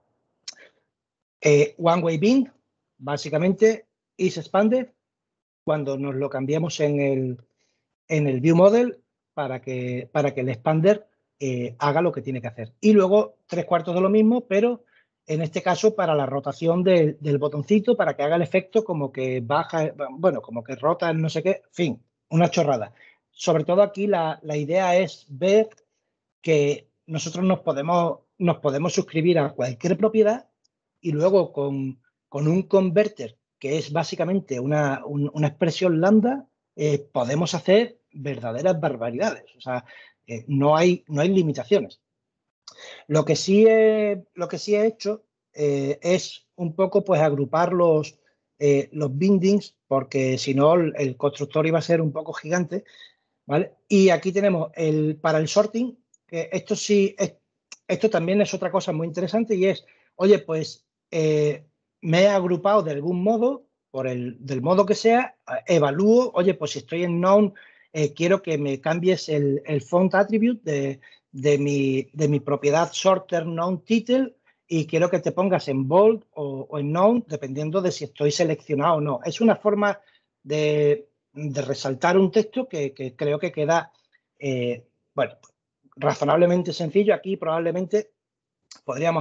B: One way bin, básicamente, is expanded cuando nos lo cambiamos en el view model para que el expander haga lo que tiene que hacer. Y luego 3/4 de lo mismo, pero en este caso para la rotación del botoncito, para que haga el efecto como que baja, bueno, como que rota el no sé qué, en fin, una chorrada. Sobre todo aquí la idea es ver que nosotros nos podemos suscribir a cualquier propiedad, y luego con un converter, que es básicamente una expresión lambda, podemos hacer verdaderas barbaridades. O sea, no hay limitaciones. Lo que sí he hecho es un poco pues agrupar los bindings, porque si no el constructor iba a ser un poco gigante, ¿vale? Y aquí tenemos para el sorting, que esto también es otra cosa muy interesante, y es, oye, pues me he agrupado de algún modo, del modo que sea, evalúo, oye, pues si estoy en known, quiero que me cambies el font attribute de mi propiedad sorter known title, y quiero que te pongas en bold o en known, dependiendo de si estoy seleccionado o no. Es una forma de resaltar un texto que creo que queda, bueno, razonablemente sencillo. Aquí probablemente podríamos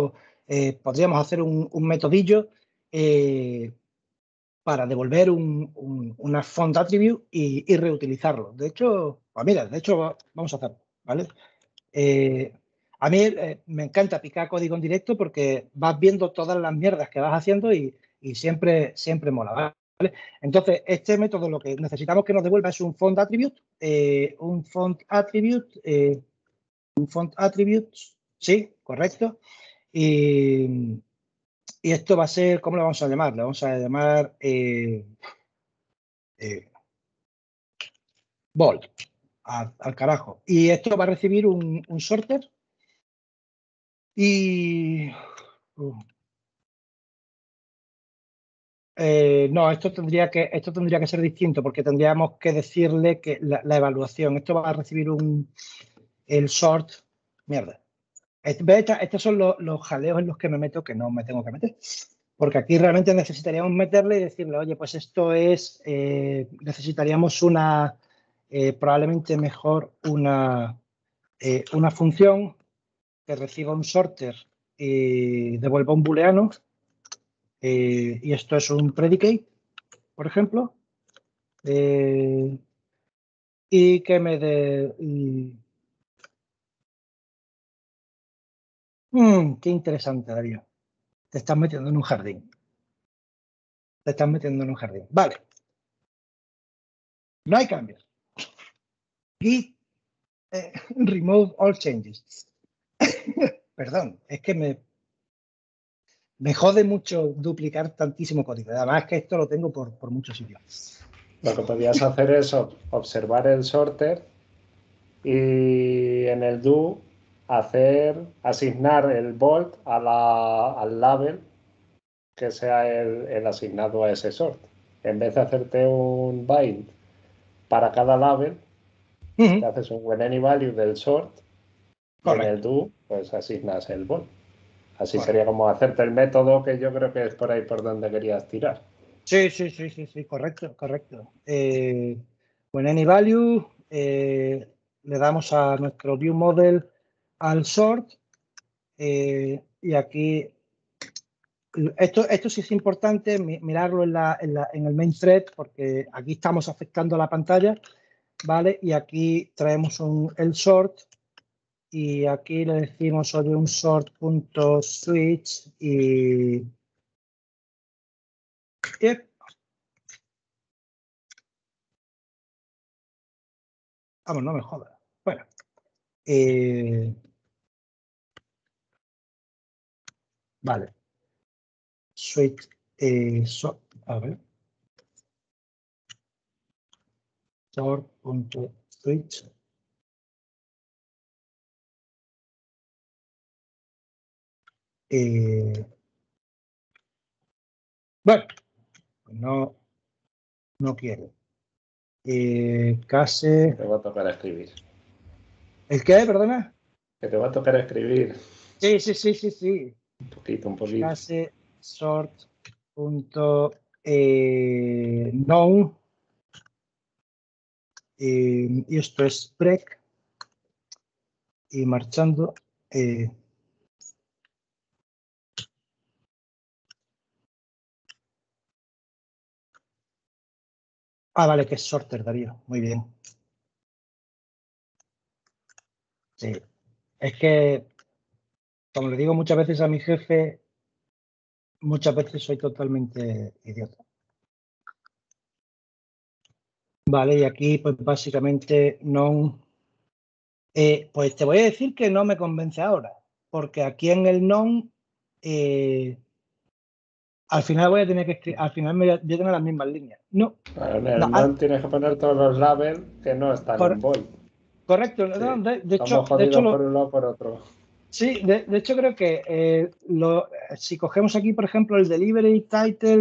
B: hacer un metodillo para devolver una font attribute y reutilizarlo. De hecho, pues mira, vamos a hacerlo, ¿vale? A mí me encanta picar código en directo, porque vas viendo todas las mierdas que vas haciendo y siempre mola, ¿vale? Entonces, este método lo que necesitamos que nos devuelva es un font attribute, sí, correcto. Y esto va a ser, ¿cómo lo vamos a llamar? Le vamos a llamar bold, al carajo. Y esto va a recibir un sorter. Y no, esto tendría que ser distinto, porque tendríamos que decirle que la evaluación, esto va a recibir el sort, mierda. Estos son los jaleos en los que me meto, que no me tengo que meter, porque aquí realmente necesitaríamos meterle y decirle, oye, pues esto es, necesitaríamos probablemente mejor una función que reciba un sorter devuelva un booleano y esto es un predicate, por ejemplo, y que me dé... qué interesante, Darío. Te estás metiendo en un jardín. Te estás metiendo en un jardín. Vale. No hay cambios. Git remove all changes. Perdón, es que me jode mucho duplicar tantísimo código. Además que esto lo tengo por muchos sitios.
A: Lo que podías hacer es observar el sorter y en el do asignar el bolt al label que sea el asignado a ese sort. En vez de hacerte un bind para cada label, te haces un when any value del sort y en el do pues asignas el bolt. Así sería como hacerte el método que yo creo que es por ahí por donde querías tirar.
B: Sí, correcto. When any value, le damos a nuestro view model al sort y aquí esto sí es importante mirarlo en el main thread porque aquí estamos afectando a la pantalla, ¿vale? Y aquí traemos el sort y aquí le decimos sobre un sort.switch y vamos, no me jodas. Bueno. Vale. Switch. A ver. Sort.switch. Bueno, no quiero. Case.
A: Te va a tocar escribir.
B: ¿El qué? Perdona.
A: Que te va a tocar escribir.
B: Sí.
A: Un poquito.
B: Case sort.known y esto es break y marchando. Vale, que es sorter, Darío. Muy bien. Sí. Es que, como le digo muchas veces a mi jefe, muchas veces soy totalmente idiota. Vale, y aquí pues básicamente no... pues te voy a decir que no me convence ahora, porque aquí en el non al final voy a tener que escribir, al final voy a tener las mismas líneas. No.
A: En el non tienes que poner todos los labels que no están en bold.
B: Correcto.
A: Sí.
B: No, de hecho,
A: estamos jodidos por un lado o por otro.
B: Sí, de hecho creo que si cogemos aquí, por ejemplo, el delivery title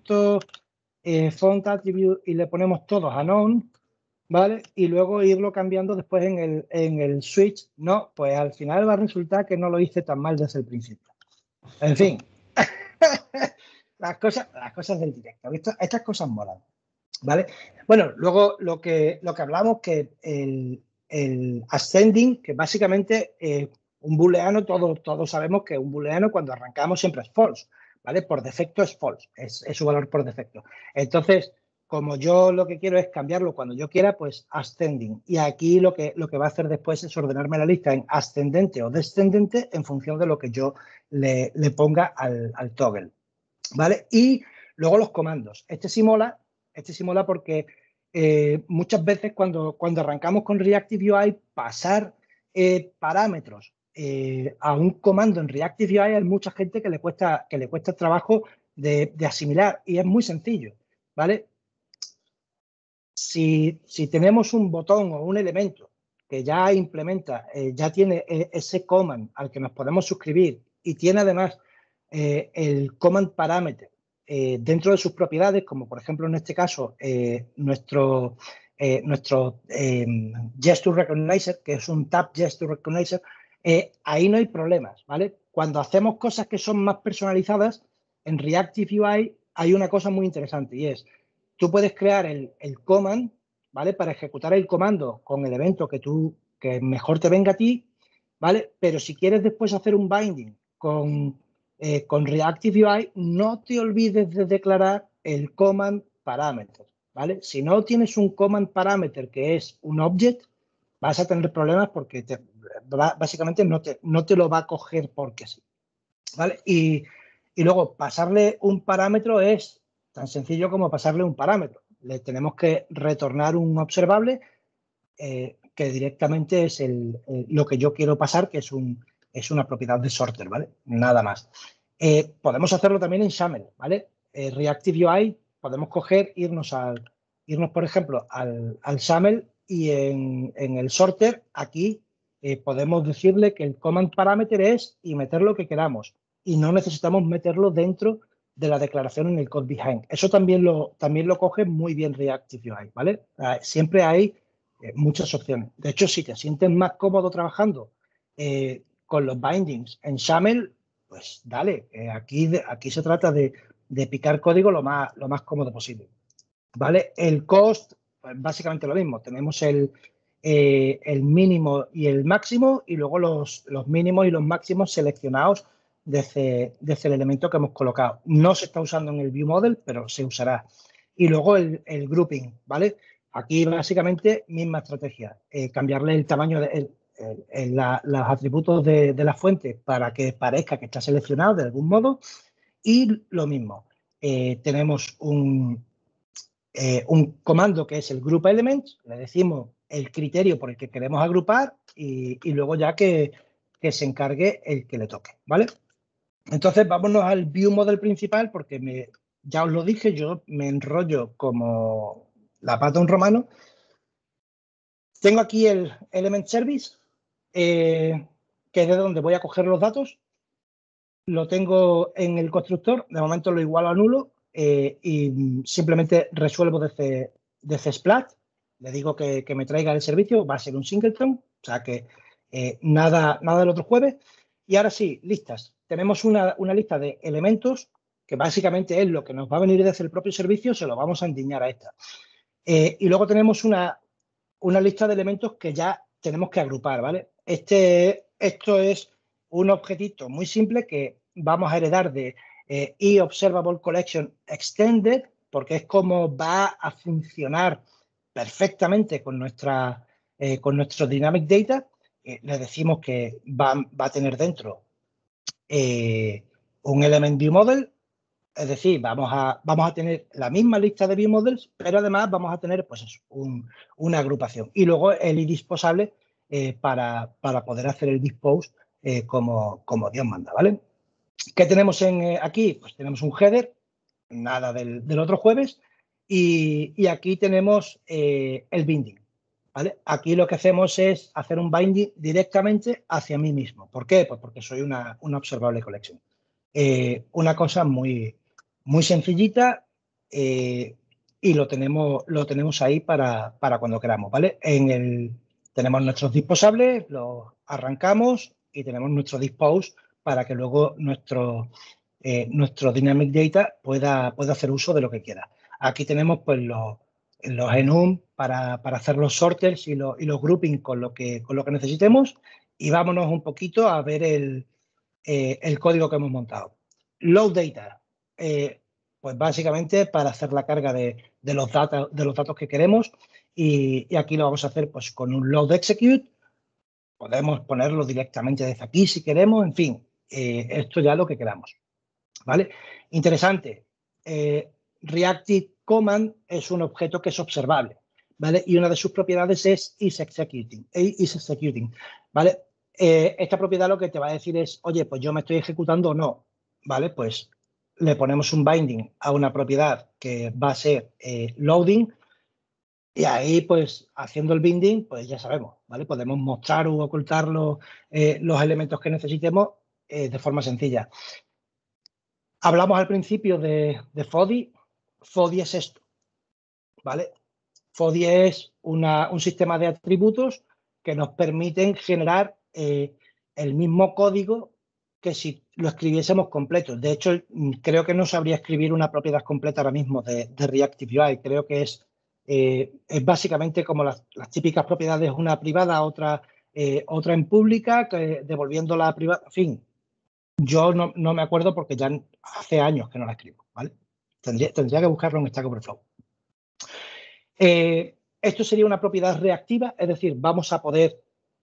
B: font attribute y le ponemos todos a known, ¿vale? Y luego irlo cambiando después en el switch, no, pues al final va a resultar que no lo hice tan mal desde el principio. En fin, las cosas del directo. Estas cosas molan, ¿vale? Bueno, luego lo que hablamos que el ascending, que básicamente un booleano, todos sabemos que un booleano cuando arrancamos siempre es false, ¿vale? Por defecto es false, es su valor por defecto. Entonces, como yo lo que quiero es cambiarlo cuando yo quiera, pues ascending. Y aquí lo que va a hacer después es ordenarme la lista en ascendente o descendente en función de lo que yo le ponga al toggle, ¿vale? Y luego los comandos. Este sí mola porque muchas veces cuando arrancamos con Reactive UI, pasar parámetros a un comando en Reactive UI hay mucha gente que le cuesta trabajo de asimilar y es muy sencillo, ¿vale? Si tenemos un botón o un elemento que ya implementa, ya tiene ese command al que nos podemos suscribir y tiene además el command parameter dentro de sus propiedades, como por ejemplo en este caso nuestro gesture recognizer, que es un tap gesture recognizer, ahí no hay problemas, ¿vale? Cuando hacemos cosas que son más personalizadas, en Reactive UI hay una cosa muy interesante y es tú puedes crear el command, ¿vale? Para ejecutar el comando con el evento que mejor te venga a ti, ¿vale? Pero si quieres después hacer un binding con Reactive UI, no te olvides de declarar el command parameter, ¿vale? Si no tienes un command parameter que es un object, vas a tener problemas porque básicamente no te lo va a coger porque sí, ¿vale? Y luego pasarle un parámetro es tan sencillo como pasarle un parámetro. Le tenemos que retornar un observable que directamente es lo que yo quiero pasar, que es una propiedad de sorter, ¿vale? Nada más. Podemos hacerlo también en XAML, ¿vale? Reactive UI, podemos irnos, por ejemplo, al XAML y en el sorter, aquí podemos decirle que el command parameter es y meter lo que queramos. Y no necesitamos meterlo dentro de la declaración en el code behind. Eso también lo coge muy bien Reactive UI, ¿vale? Siempre hay muchas opciones. De hecho, si te sientes más cómodo trabajando con los bindings en XAML, pues dale. Aquí se trata de picar código lo más cómodo posible. ¿Vale? El cost, pues básicamente lo mismo. Tenemos el mínimo y el máximo y luego los mínimos y los máximos seleccionados desde el elemento que hemos colocado. No se está usando en el view model, pero se usará. Y luego el grouping, ¿vale? Aquí básicamente misma estrategia, cambiarle el tamaño de los atributos de la fuente para que parezca que está seleccionado de algún modo. Y lo mismo, tenemos un comando que es el group elements, le decimos el criterio por el que queremos agrupar y luego ya que se encargue el que le toque, ¿vale? Entonces vámonos al view model principal porque ya os lo dije, yo me enrollo como la pata de un romano. Tengo aquí el element service, que es de donde voy a coger los datos. Lo tengo en el constructor, de momento lo igualo a nulo y simplemente resuelvo desde Splat. Le digo que me traiga el servicio, va a ser un singleton, o sea que nada del otro jueves. Y ahora sí, listas. Tenemos una lista de elementos que básicamente es lo que nos va a venir desde el propio servicio, se lo vamos a endiñar a esta. Y luego tenemos una lista de elementos que ya tenemos que agrupar, ¿vale? Esto es un objetito muy simple que vamos a heredar de eObservable Collection Extended, porque es como va a funcionar perfectamente con nuestro Dynamic Data. Le decimos que va a tener dentro un Element View Model, es decir, vamos a tener la misma lista de view models, pero además vamos a tener pues eso, una agrupación. Y luego el idisposable para poder hacer el dispose como Dios manda, ¿vale? ¿Qué tenemos aquí? Pues tenemos un header, nada del otro jueves, y aquí tenemos el binding, ¿vale? Aquí lo que hacemos es hacer un binding directamente hacia mí mismo. ¿Por qué? Pues porque soy una observable collection. Una cosa muy sencillita y lo tenemos ahí para cuando queramos, ¿vale? Tenemos nuestros disposables, los arrancamos y tenemos nuestro dispose para que luego nuestro Dynamic Data pueda hacer uso de lo que quiera. Aquí tenemos pues los enum para hacer los sorters y los grouping con lo que necesitemos y vámonos un poquito a ver el código que hemos montado. Load data, pues básicamente para hacer la carga de los datos que queremos y aquí lo vamos a hacer pues con un load execute. Podemos ponerlo directamente desde aquí si queremos, en fin, esto ya lo que queramos, ¿vale? Interesante, Reactive Command es un objeto que es observable, ¿vale? Y una de sus propiedades es isExecuting, ¿vale? Esta propiedad lo que te va a decir es, oye, pues yo me estoy ejecutando o no, ¿vale? Pues le ponemos un binding a una propiedad que va a ser loading y ahí, pues, haciendo el binding, pues ya sabemos, ¿vale? Podemos mostrar u ocultar los elementos que necesitemos de forma sencilla. Hablamos al principio de FODI. FODI es esto, ¿vale? FODI es un sistema de atributos que nos permiten generar el mismo código que si lo escribiésemos completo. De hecho, creo que no sabría escribir una propiedad completa ahora mismo de Reactive UI. Creo que es básicamente como las típicas propiedades, una privada, otra en pública, devolviendo la privada, en fin. Yo no me acuerdo porque ya hace años que no la escribo, ¿vale? Tendría que buscarlo en Stack Overflow. Esto sería una propiedad reactiva, es decir, vamos a poder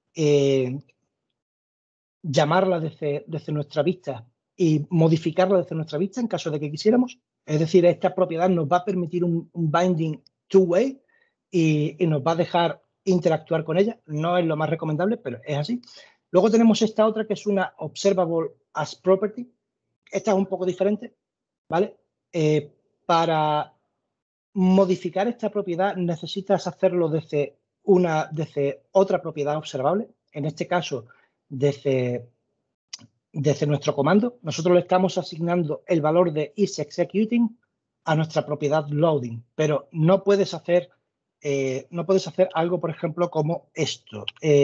B: llamarla desde nuestra vista y modificarla desde nuestra vista en caso de que quisiéramos. Es decir, esta propiedad nos va a permitir un binding two-way y nos va a dejar interactuar con ella. No es lo más recomendable, pero es así. Luego tenemos esta otra que es una observable as property. Esta es un poco diferente, ¿vale? Para modificar esta propiedad necesitas hacerlo desde otra propiedad observable. En este caso, desde nuestro comando. Nosotros le estamos asignando el valor de isExecuting a nuestra propiedad loading, pero no puedes hacer algo, por ejemplo, como esto.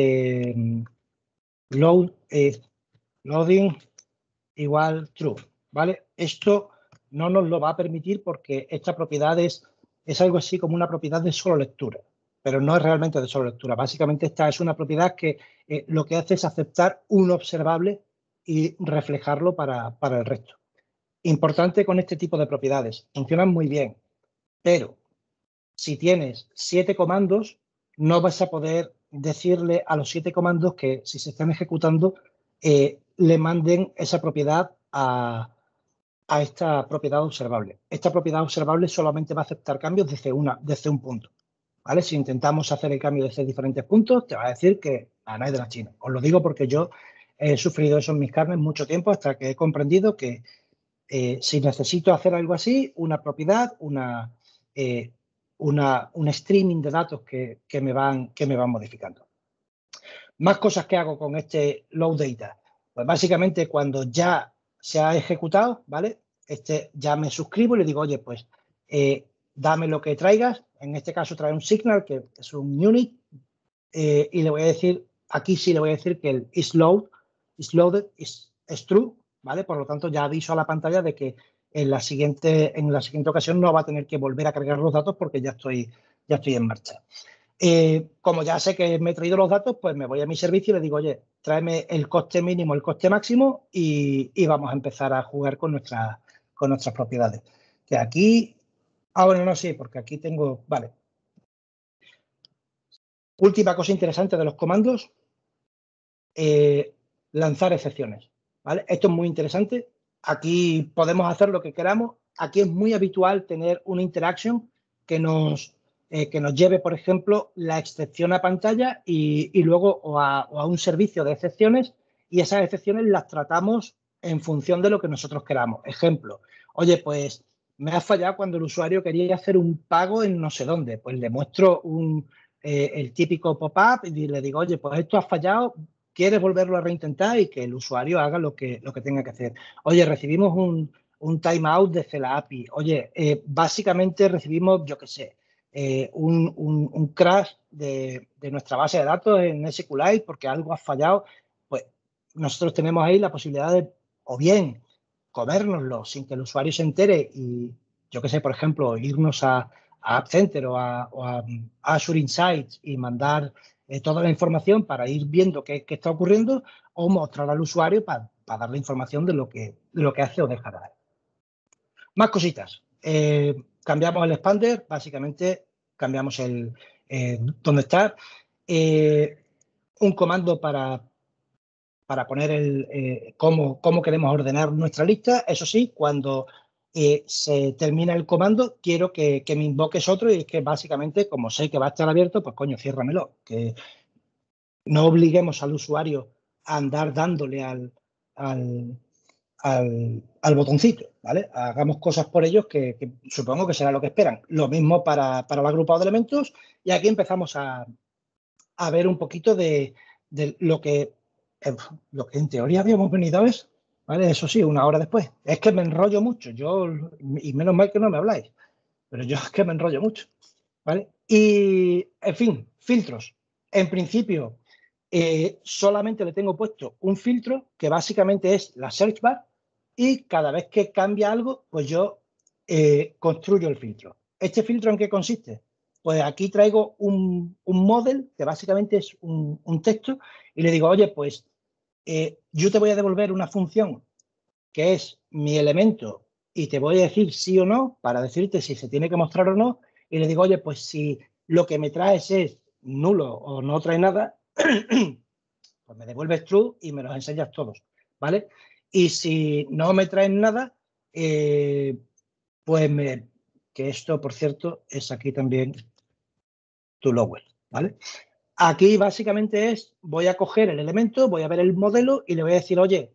B: Loading igual true, ¿vale? Esto no nos lo va a permitir porque esta propiedad es algo así como una propiedad de solo lectura, pero no es realmente de solo lectura. Básicamente esta es una propiedad que lo que hace es aceptar un observable y reflejarlo para el resto. Importante con este tipo de propiedades, funcionan muy bien, pero si tienes 7 comandos, no vas a poder decirle a los 7 comandos que si se están ejecutando, le manden esa propiedad a esta propiedad observable. Esta propiedad observable solamente va a aceptar cambios desde un punto. ¿Vale? Si intentamos hacer el cambio desde diferentes puntos, te va a decir que no es de la China. Os lo digo porque yo he sufrido eso en mis carnes mucho tiempo hasta que he comprendido que si necesito hacer algo así, una propiedad, un streaming de datos que me van modificando. Más cosas que hago con este load data. Pues básicamente cuando ya se ha ejecutado, ¿vale? Ya me suscribo y le digo, oye, pues dame lo que traigas. En este caso trae un signal que es un unit y le voy a decir, aquí sí le voy a decir que el isLoaded es true, ¿vale? Por lo tanto ya aviso a la pantalla de que en la siguiente ocasión no va a tener que volver a cargar los datos porque ya estoy en marcha. Como ya sé que me he traído los datos, pues me voy a mi servicio y le digo, oye, tráeme el coste mínimo, el coste máximo y vamos a empezar a jugar con nuestras propiedades. Que aquí, bueno, no sé, porque aquí tengo, vale. Última cosa interesante de los comandos, lanzar excepciones, ¿vale? Esto es muy interesante. Aquí podemos hacer lo que queramos. Aquí es muy habitual tener una interaction que nos lleve, por ejemplo, la excepción a pantalla y luego o a un servicio de excepciones y esas excepciones las tratamos en función de lo que nosotros queramos. Ejemplo, oye, pues me ha fallado cuando el usuario quería hacer un pago en no sé dónde. Pues le muestro el típico pop-up y le digo, oye, pues esto ha fallado, ¿quieres volverlo a reintentar? Y que el usuario haga lo que tenga que hacer. Oye, recibimos un timeout desde la API. Oye, básicamente recibimos, yo qué sé, un crash de nuestra base de datos en SQLite porque algo ha fallado. Pues nosotros tenemos ahí la posibilidad de, o bien, comérnoslo sin que el usuario se entere y, yo qué sé, por ejemplo, irnos a App Center o a Azure Insights y mandar toda la información para ir viendo qué está ocurriendo o mostrar al usuario para darle información de lo que hace o deja de hacer. Más cositas. Cambiamos el expander, básicamente cambiamos dónde está. Un comando para poner cómo queremos ordenar nuestra lista. Eso sí, cuando se termina el comando, quiero que me invoques otro y es que básicamente, como sé que va a estar abierto, pues coño, ciérramelo. Que no obliguemos al usuario a andar dándole al botoncito, ¿vale? Hagamos cosas por ellos que supongo que será lo que esperan. Lo mismo para el agrupado de elementos y aquí empezamos a ver un poquito de lo que en teoría habíamos venido a ver, ¿vale? Eso sí, una hora después. Es que me enrollo mucho, y menos mal que no me habláis, pero yo es que me enrollo mucho, ¿vale? Y, en fin, filtros. En principio, solamente le tengo puesto un filtro que básicamente es la search bar y cada vez que cambia algo, pues yo construyo el filtro. ¿Este filtro en qué consiste? Pues aquí traigo un model que básicamente es un texto y le digo, oye, pues yo te voy a devolver una función que es mi elemento, y te voy a decir sí o no para decirte si se tiene que mostrar o no, y le digo, oye, pues si lo que me traes es nulo o no trae nada, pues me devuelves true y me los enseñas todos, ¿vale? Y si no me traen nada, pues que esto, por cierto, es aquí también tu Lowell, ¿vale? Aquí básicamente voy a coger el elemento, voy a ver el modelo y le voy a decir, oye,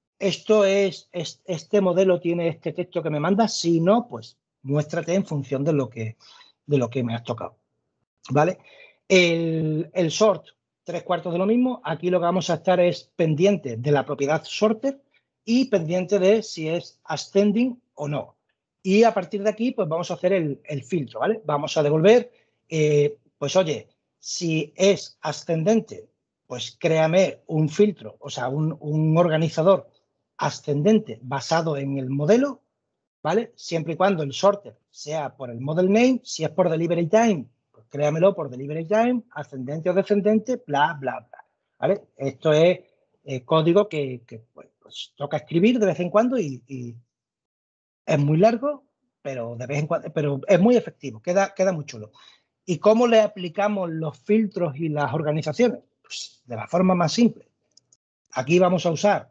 B: este modelo tiene este texto que me mandas, si no, pues muéstrate en función de lo que me has tocado, ¿vale? El sort, 3/4 de lo mismo. Aquí lo que vamos a estar es pendiente de la propiedad sorter y pendiente de si es ascending o no. Y a partir de aquí, pues vamos a hacer el filtro, ¿vale? Vamos a devolver, pues oye, si es ascendente, pues créame un filtro, o sea, un organizador ascendente basado en el modelo, ¿vale? Siempre y cuando el sorter sea por el model name, si es por delivery time, pues créamelo por delivery time, ascendente o descendente, bla, bla, bla, ¿vale? Esto es código que pues, toca escribir de vez en cuando y es muy largo, pero de vez en cuando, pero es muy efectivo, queda muy chulo. ¿Y cómo le aplicamos los filtros y las organizaciones? Pues de la forma más simple. Aquí vamos a usar,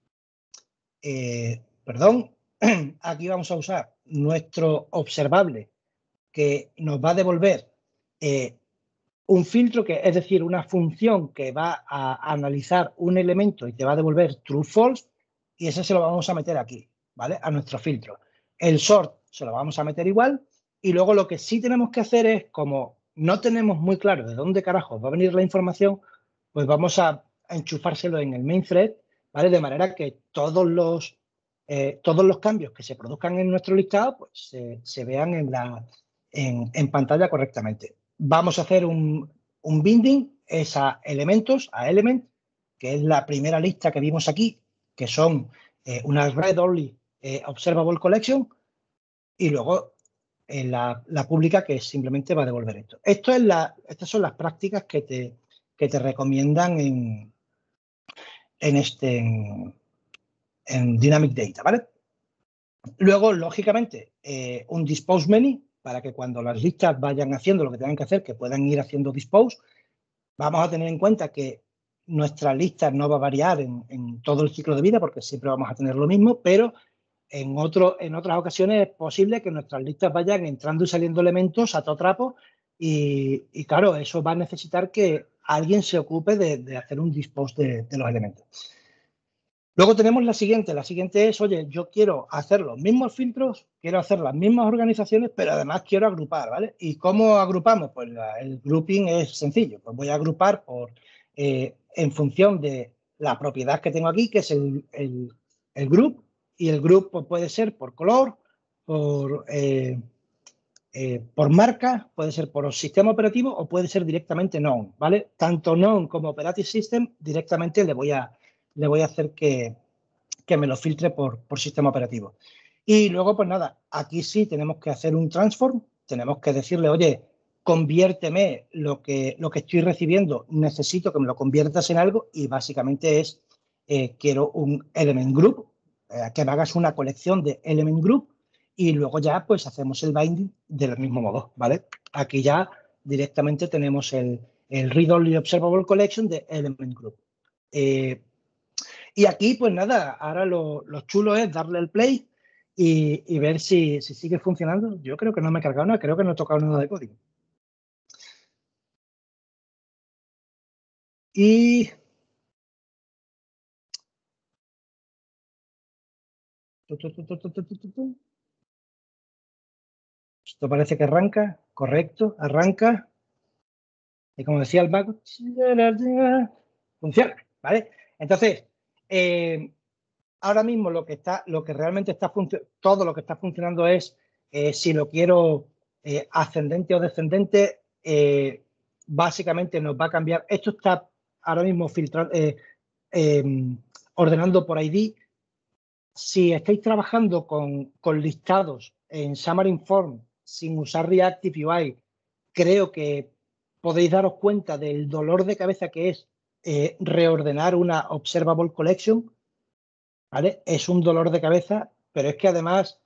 B: aquí vamos a usar nuestro observable que nos va a devolver un filtro, que es decir, una función que va a analizar un elemento y te va a devolver true, false, y ese se lo vamos a meter aquí, ¿vale? A nuestro filtro. El sort se lo vamos a meter igual, y luego lo que sí tenemos que hacer es, como no tenemos muy claro de dónde carajo va a venir la información, pues vamos a enchufárselo en el main thread, ¿vale? De manera que todos los cambios que se produzcan en nuestro listado pues, se vean en pantalla correctamente. Vamos a hacer un binding es a elementos, a element, que es la primera lista que vimos aquí, que son una read-only observable collection, y luego la pública, que simplemente va a devolver esto. Estas son las prácticas que te recomiendan en Dynamic Data, ¿vale? Luego, lógicamente, un dispose many, para que cuando las listas vayan haciendo lo que tengan que hacer, que puedan ir haciendo dispose. Vamos a tener en cuenta que nuestra lista no va a variar en todo el ciclo de vida, porque siempre vamos a tener lo mismo, pero en otras ocasiones es posible que nuestras listas vayan entrando y saliendo elementos a todo trapo, y claro, eso va a necesitar que alguien se ocupe de hacer un dispose de los elementos. Luego tenemos la siguiente es, oye, yo quiero hacer los mismos filtros, quiero hacer las mismas organizaciones, pero además quiero agrupar, ¿vale? ¿Y cómo agrupamos? Pues el grouping es sencillo, pues voy a agrupar en función de la propiedad que tengo aquí, que es el group, y el group pues, puede ser por color, por marca, puede ser por sistema operativo o puede ser directamente known, ¿vale? Tanto known como operating system directamente le voy a hacer que me lo filtre por sistema operativo. Y luego, pues nada, aquí sí tenemos que hacer un transform, tenemos que decirle, oye, conviérteme lo que estoy recibiendo, necesito que me lo conviertas en algo, y básicamente es, quiero un element group, que me hagas una colección de element group, y luego ya pues hacemos el binding del mismo modo, ¿vale? Aquí ya directamente tenemos el read-only observable collection de element group. Y aquí, pues nada, ahora lo chulo es darle el play y ver si sigue funcionando. Yo creo que no me he cargado nada, creo que no he tocado nada de código. Y esto parece que arranca, correcto, arranca. Y como decía el mago, funciona, ¿vale? Entonces, ahora mismo lo que realmente está funcionando, todo lo que está funcionando es si lo quiero ascendente o descendente, básicamente nos va a cambiar. Esto está ahora mismo filtrando, ordenando por ID. Si estáis trabajando con listados en Xamarin Form sin usar Reactive UI, creo que podéis daros cuenta del dolor de cabeza que es reordenar una Observable Collection, ¿vale? Es un dolor de cabeza, pero es que además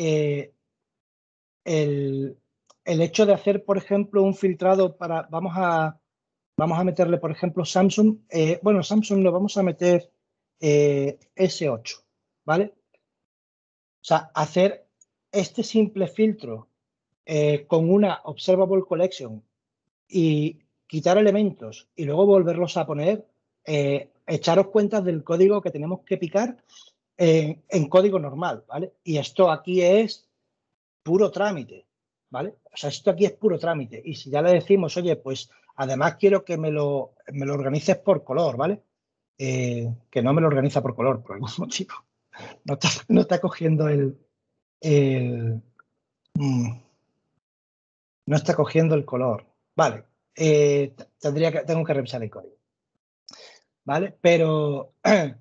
B: el hecho de hacer, por ejemplo, un filtrado para, vamos a meterle, por ejemplo, Samsung, bueno, Samsung lo vamos a meter S8, ¿vale? O sea, hacer este simple filtro con una Observable Collection y quitar elementos y luego volverlos a poner, echaros cuenta del código que tenemos que picar en código normal, ¿vale? Y esto aquí es puro trámite, ¿vale? O sea, esto aquí es puro trámite. Y si ya le decimos, oye, pues además quiero que me lo organices por color, ¿vale? Que no me lo organiza por color, por algún motivo. No está cogiendo el no está cogiendo el color. Vale. Tengo que revisar el código. ¿Vale? Pero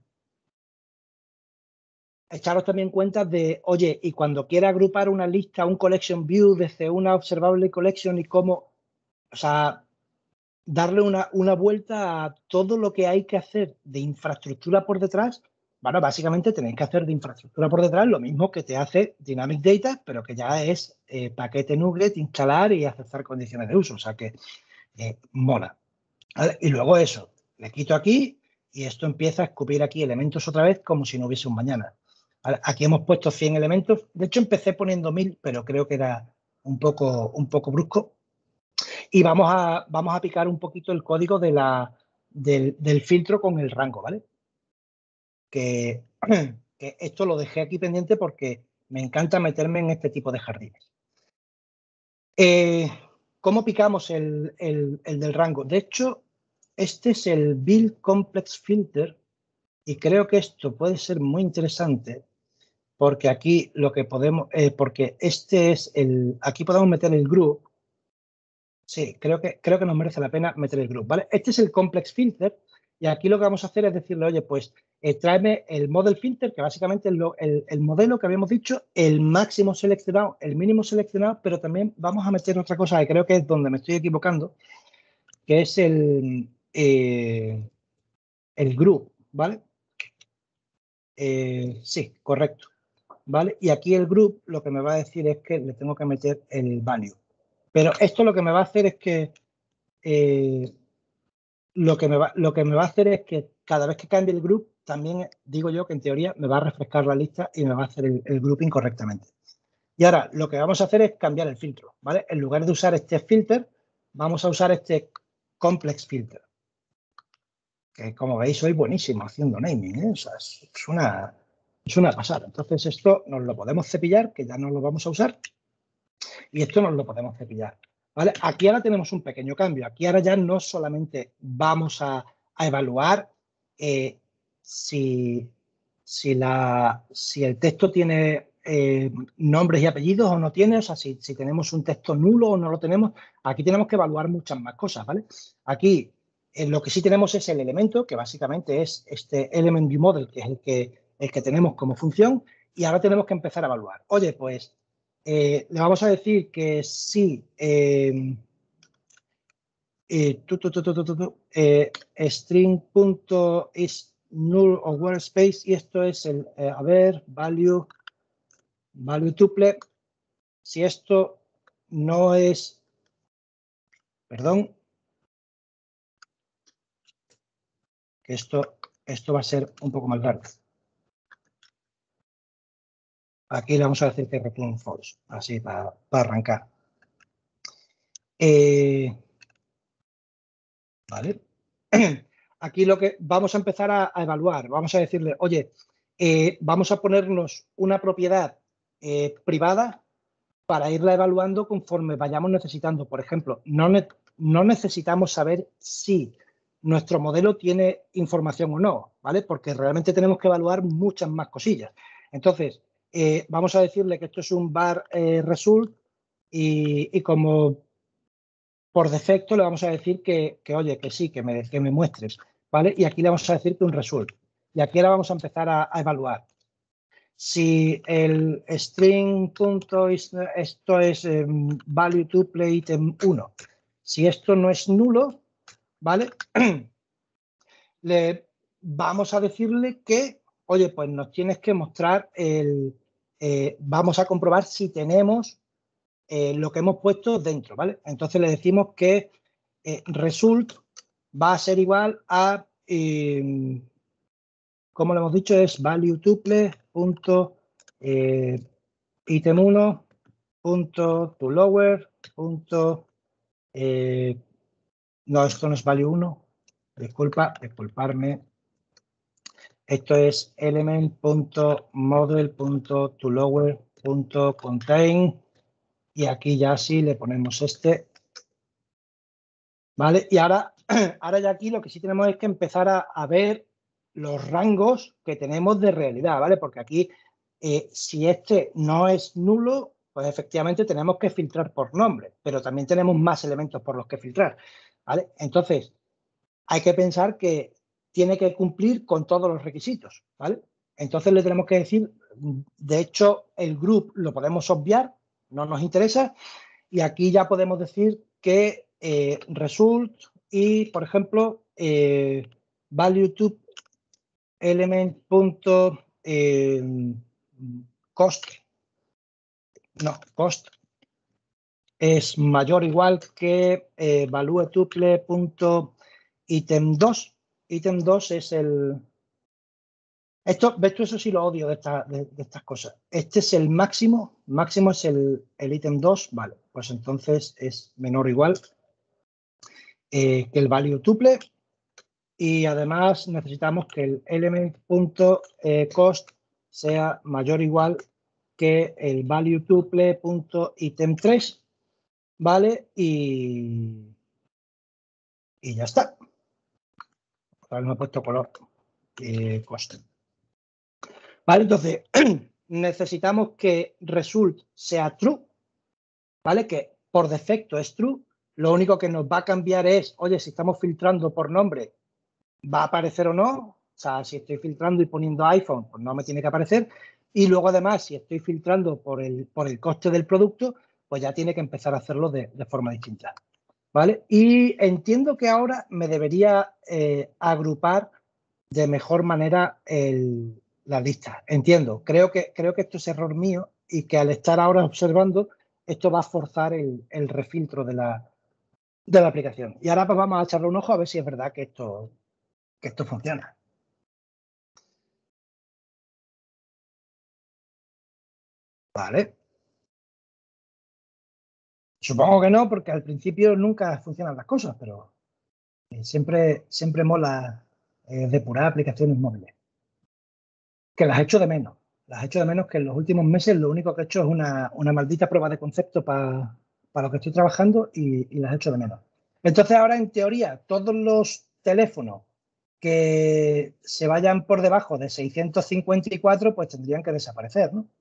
B: echaros también cuenta de, oye, y cuando quiera agrupar una lista, un collection view desde una observable collection y cómo, o sea, darle una vuelta a todo lo que hay que hacer de infraestructura por detrás. Bueno, básicamente tenéis que hacer de infraestructura por detrás lo mismo que te hace Dynamic Data, pero que ya es paquete NuGet, instalar y aceptar condiciones de uso. O sea que mola. ¿Vale? Y luego eso, le quito aquí y esto empieza a escupir aquí elementos otra vez como si no hubiese un mañana. ¿Vale? Aquí hemos puesto 100 elementos. De hecho, empecé poniendo 1000, pero creo que era un poco brusco. Y vamos a picar un poquito el código del filtro con el rango, ¿vale? Que esto lo dejé aquí pendiente porque me encanta meterme en este tipo de jardines. ¿Cómo picamos el del rango? De hecho, este es el Build Complex Filter y creo que esto puede ser muy interesante porque aquí lo que podemos, porque este es aquí podemos meter el group. Sí, creo que nos merece la pena meter el group, ¿vale? Este es el Complex Filter y aquí lo que vamos a hacer es decirle, oye, pues tráeme el Model Filter, que básicamente es el modelo que habíamos dicho, el máximo seleccionado, el mínimo seleccionado, pero también vamos a meter otra cosa que creo que es donde me estoy equivocando, que es el group, ¿vale? Sí, correcto, ¿vale? Y aquí el group lo que me va a decir es que le tengo que meter el value. Pero esto lo que me va a hacer es que lo que me va a hacer es que cada vez que cambie el group, también digo yo que en teoría me va a refrescar la lista y me va a hacer el grouping correctamente. Y ahora lo que vamos a hacer es cambiar el filtro, ¿vale? En lugar de usar este filter, vamos a usar este complex filter. Que como veis, soy buenísimo haciendo naming, ¿eh? O sea, es una pasada. Entonces esto nos lo podemos cepillar, que ya no lo vamos a usar, y esto nos lo podemos cepillar. ¿Vale? Aquí ahora tenemos un pequeño cambio. Aquí ahora ya no solamente vamos a evaluar si el texto tiene nombres y apellidos o no tiene, o sea, si tenemos un texto nulo o no lo tenemos. Aquí tenemos que evaluar muchas más cosas, ¿vale? Aquí lo que sí tenemos es el elemento, que básicamente es este Element View Model, que es el que tenemos como función, y ahora tenemos que empezar a evaluar. Oye, pues le vamos a decir que sí, string.is null o workspace, y esto es el, a ver, value tuple. Si esto no es, perdón, que esto va a ser un poco más largo. Aquí le vamos a decir que return false, así para arrancar. ¿Vale? Aquí lo que vamos a empezar a evaluar, vamos a decirle, oye, vamos a ponernos una propiedad privada para irla evaluando conforme vayamos necesitando. Por ejemplo, no necesitamos saber si nuestro modelo tiene información o no, ¿vale? Porque realmente tenemos que evaluar muchas más cosillas. Entonces, vamos a decirle que esto es un var result y como por defecto le vamos a decir que oye, que sí, que me muestres, ¿vale? Y aquí le vamos a decir que un result. Y aquí ahora vamos a empezar a evaluar. Si el string punto esto es value to play item 1, si esto no es nulo, ¿vale? Le vamos a decirle que, oye, pues nos tienes que mostrar vamos a comprobar si tenemos lo que hemos puesto dentro, ¿vale? Entonces le decimos que result va a ser igual a, como lo hemos dicho, es value tuple punto item 1 punto to lower punto no, esto no es value 1, disculparme. Esto es element.model.toLower.contain y aquí ya sí le ponemos este. ¿Vale? Y ahora ya aquí lo que sí tenemos es que empezar a ver los rangos que tenemos de realidad, ¿vale? Porque aquí, si este no es nulo, pues efectivamente tenemos que filtrar por nombre, pero también tenemos más elementos por los que filtrar, ¿vale? Entonces, hay que pensar que tiene que cumplir con todos los requisitos, ¿vale? Entonces le tenemos que decir, de hecho, el group lo podemos obviar, no nos interesa, y aquí ya podemos decir que result y, por ejemplo, value to element punto cost, no, cost es mayor o igual que value tuple punto item 2. Item 2 es el... Esto, ves tú, eso sí lo odio de estas cosas. Este es el máximo es el ítem 2, vale, pues entonces es menor o igual que el value tuple y además necesitamos que el element.cost sea mayor o igual que el value tuple.item 3, ¿vale? Y ya está. Ahora no he puesto color. Cost. Vale, entonces necesitamos que result sea true, ¿vale? Que por defecto es true. Lo único que nos va a cambiar es, oye, si estamos filtrando por nombre, ¿va a aparecer o no? O sea, si estoy filtrando y poniendo iPhone, pues no me tiene que aparecer. Y luego, además, si estoy filtrando por el coste del producto, pues ya tiene que empezar a hacerlo de forma distinta. ¿Vale? Y entiendo que ahora me debería agrupar de mejor manera las listas. Entiendo. Creo que esto es error mío y que al estar ahora observando, esto va a forzar el refiltro de la aplicación. Y ahora pues vamos a echarle un ojo a ver si es verdad que esto funciona. Vale. Supongo que no, porque al principio nunca funcionan las cosas, pero siempre mola depurar aplicaciones móviles. Que las echo de menos. Las echo de menos que en los últimos meses lo único que he hecho es una maldita prueba de concepto para lo que estoy trabajando y las echo de menos. Entonces ahora, en teoría, todos los teléfonos que se vayan por debajo de 654, pues tendrían que desaparecer, ¿no?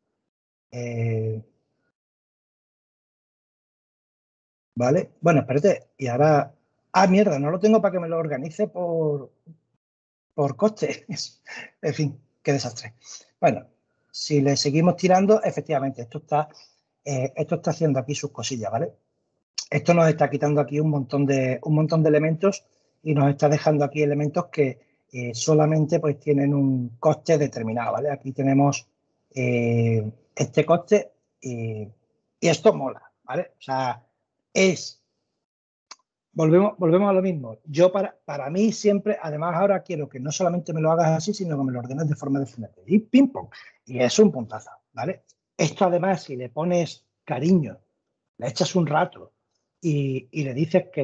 B: ¿Vale? Bueno, espérate. Y ahora... Ah, mierda, no lo tengo para que me lo organice por coste. En fin, qué desastre. Bueno, si le seguimos tirando, efectivamente, esto está haciendo aquí sus cosillas, ¿vale? Esto nos está quitando aquí un montón de elementos y nos está dejando aquí elementos que solamente pues tienen un coste determinado, ¿vale? Aquí tenemos este coste y esto mola, ¿vale? O sea, volvemos a lo mismo. Yo para mí siempre, además ahora quiero que no solamente me lo hagas así, sino que me lo ordenes de forma diferente. Y ping pong. Y es un puntazo, ¿vale? Esto además, si le pones cariño, le echas un rato y le dices que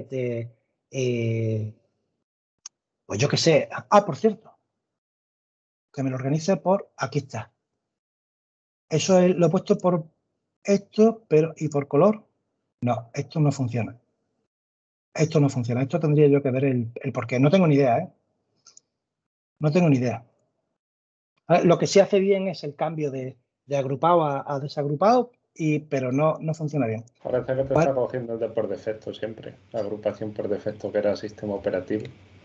B: pues yo qué sé. Ah, por cierto, que me lo organice por, aquí está. Eso lo he puesto por esto, pero ¿y por color? No, esto no funciona. Esto no funciona. Esto tendría yo que ver el por qué. No tengo ni idea, ¿eh? No tengo ni idea. Lo que sí hace bien es el cambio de agrupado a desagrupado, pero no funciona bien.
A: Parece que te
B: ¿Vale?
A: está cogiendo el de por defecto siempre. La agrupación por defecto que era sistema operativo.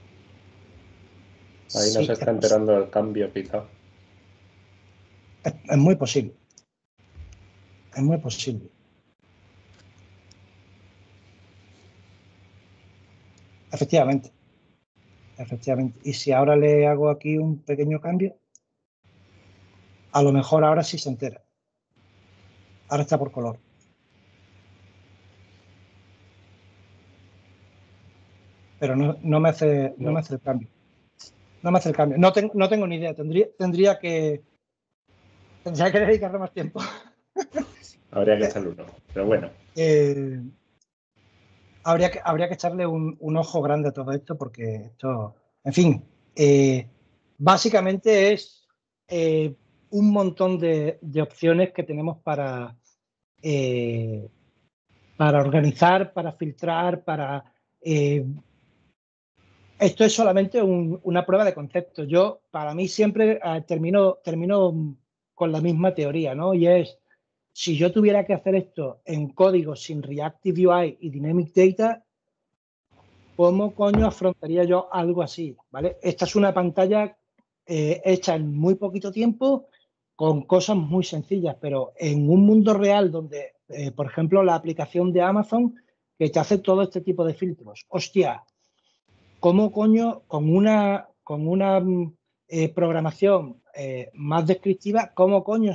A: Ahí no
B: Sí,
A: se está enterando del cambio, quizá.
B: es muy posible. Es muy posible. Efectivamente. Efectivamente. Y si ahora le hago aquí un pequeño cambio, A lo mejor ahora sí se entera. Ahora está por color. Pero no me hace el cambio. No me hace el cambio. No tengo ni idea. Tendría que dedicarle más tiempo.
A: Habría que echarle uno, pero bueno.
B: Habría que echarle un ojo grande a todo esto porque esto, en fin, básicamente es un montón de opciones que tenemos para organizar, para filtrar, esto es solamente una prueba de concepto. Para mí siempre termino con la misma teoría, ¿no? Y es, si yo tuviera que hacer esto en código sin Reactive UI y Dynamic Data, ¿cómo coño afrontaría yo algo así? ¿Vale? Esta es una pantalla hecha en muy poquito tiempo con cosas muy sencillas, pero en un mundo real donde, por ejemplo, la aplicación de Amazon que te hace todo este tipo de filtros. Hostia, ¿cómo coño con una programación más descriptiva, cómo coño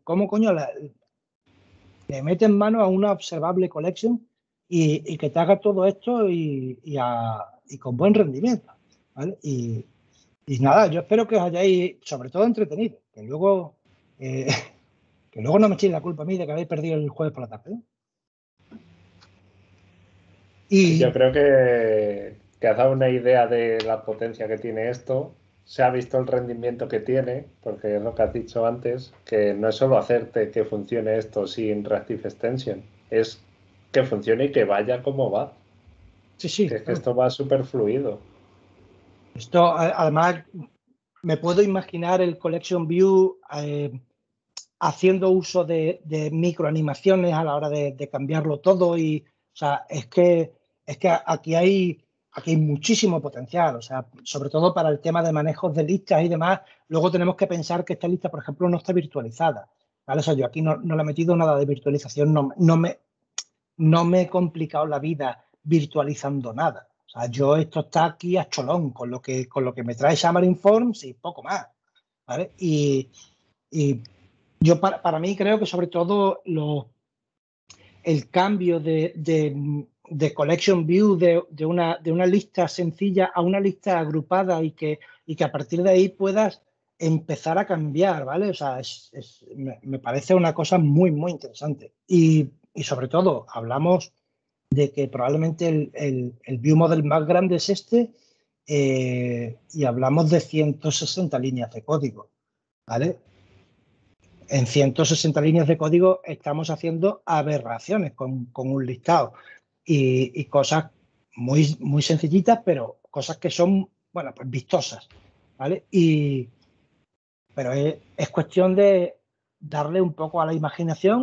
B: le mete en mano a una observable collection y que te haga todo esto y con buen rendimiento? ¿Vale? Y nada, yo espero que os hayáis, sobre todo, entretenido, que luego no me echéis la culpa a mí de que habéis perdido el jueves por la tarde, ¿eh?
A: Yo creo que has dado una idea de la potencia que tiene esto. Se ha visto el rendimiento que tiene, porque es lo que has dicho antes, que no es solo hacerte que funcione esto sin Reactive Extension, es que funcione y que vaya como va.
B: Sí,
A: Que es que
B: claro.
A: esto va súper fluido.
B: Esto, además, me puedo imaginar el Collection View haciendo uso de microanimaciones a la hora de cambiarlo todo. Y, o sea, es que aquí hay muchísimo potencial, o sea, sobre todo para el tema de manejos de listas y demás. Luego tenemos que pensar que esta lista, por ejemplo, no está virtualizada, ¿vale? O sea, yo aquí no le he metido nada de virtualización, no me he complicado la vida virtualizando nada. O sea, esto está aquí a cholón con lo que me trae Xamarin Forms y poco más, ¿vale? Y yo para mí creo que sobre todo el cambio de collection view de una lista sencilla a una lista agrupada y que a partir de ahí puedas empezar a cambiar, ¿vale? O sea, me parece una cosa muy, muy interesante. Y sobre todo, hablamos de que probablemente el view model más grande es este, y hablamos de 160 líneas de código, ¿vale? En 160 líneas de código estamos haciendo aberraciones con un listado y cosas muy, muy sencillitas, pero cosas que son, bueno, pues vistosas, ¿vale? Pero es cuestión de darle un poco a la imaginación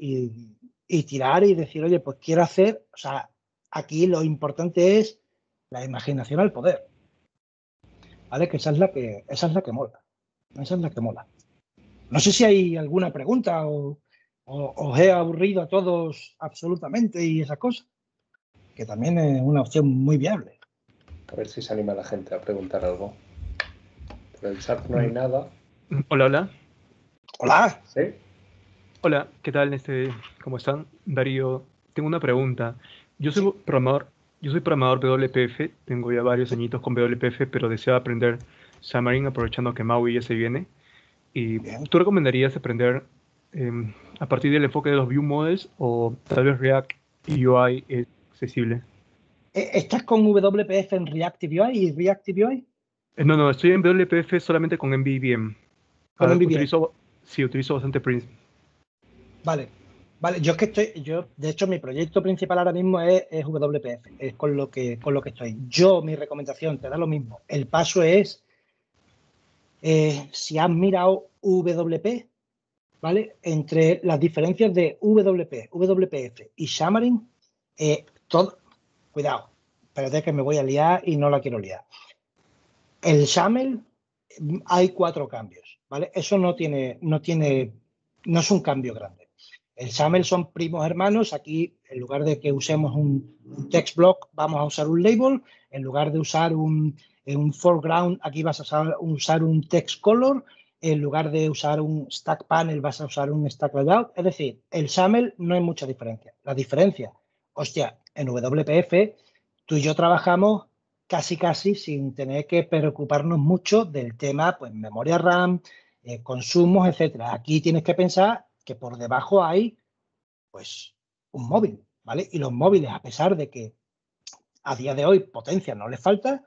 B: y tirar y decir, oye, pues quiero hacer, o sea, aquí lo importante es la imaginación al poder, ¿vale? Que esa es la que mola, esa es la que mola. No sé si hay alguna pregunta o os he aburrido a todos absolutamente y esas cosas, que también es una opción muy viable.
A: A ver si se anima la gente a preguntar algo. Por el chat no hay nada.
C: Hola, hola.
B: Hola.
A: ¿Sí?
C: Hola, ¿qué tal? ¿Cómo están? Darío, tengo una pregunta. Yo soy programador WPF, tengo ya varios añitos con WPF, pero deseo aprender Xamarin aprovechando que Maui ya se viene. Y
B: Bien.
C: ¿tú recomendarías aprender a partir del enfoque de los view models o tal vez React UI es accesible?
B: ¿Estás con WPF en Reactive UI y Reactive UI?
C: No, estoy en WPF solamente con MVVM.
B: Con MVVM.
C: Utilizo bastante Prism.
B: Vale, yo de hecho, mi proyecto principal ahora mismo es WPF, es con lo que estoy. Mi recomendación, te da lo mismo. El paso es, si has mirado WP, ¿vale? Entre las diferencias de WP, WPF y Xamarin, cuidado, espérate que me voy a liar y no la quiero liar. El XAML hay 4 cambios, ¿vale? Eso no es un cambio grande. El XAML son primos hermanos. Aquí, en lugar de que usemos un text block, vamos a usar un label. En lugar de usar un foreground, aquí vas a usar un text color. en lugar de usar un stack panel vas a usar un stack layout. Es decir, el SAML no hay mucha diferencia. La diferencia, hostia, en WPF tú y yo trabajamos casi sin tener que preocuparnos mucho del tema, pues memoria RAM, consumos, etcétera. Aquí tienes que pensar que por debajo hay, pues, un móvil, ¿vale? Y los móviles, a pesar de que a día de hoy potencia no les falta,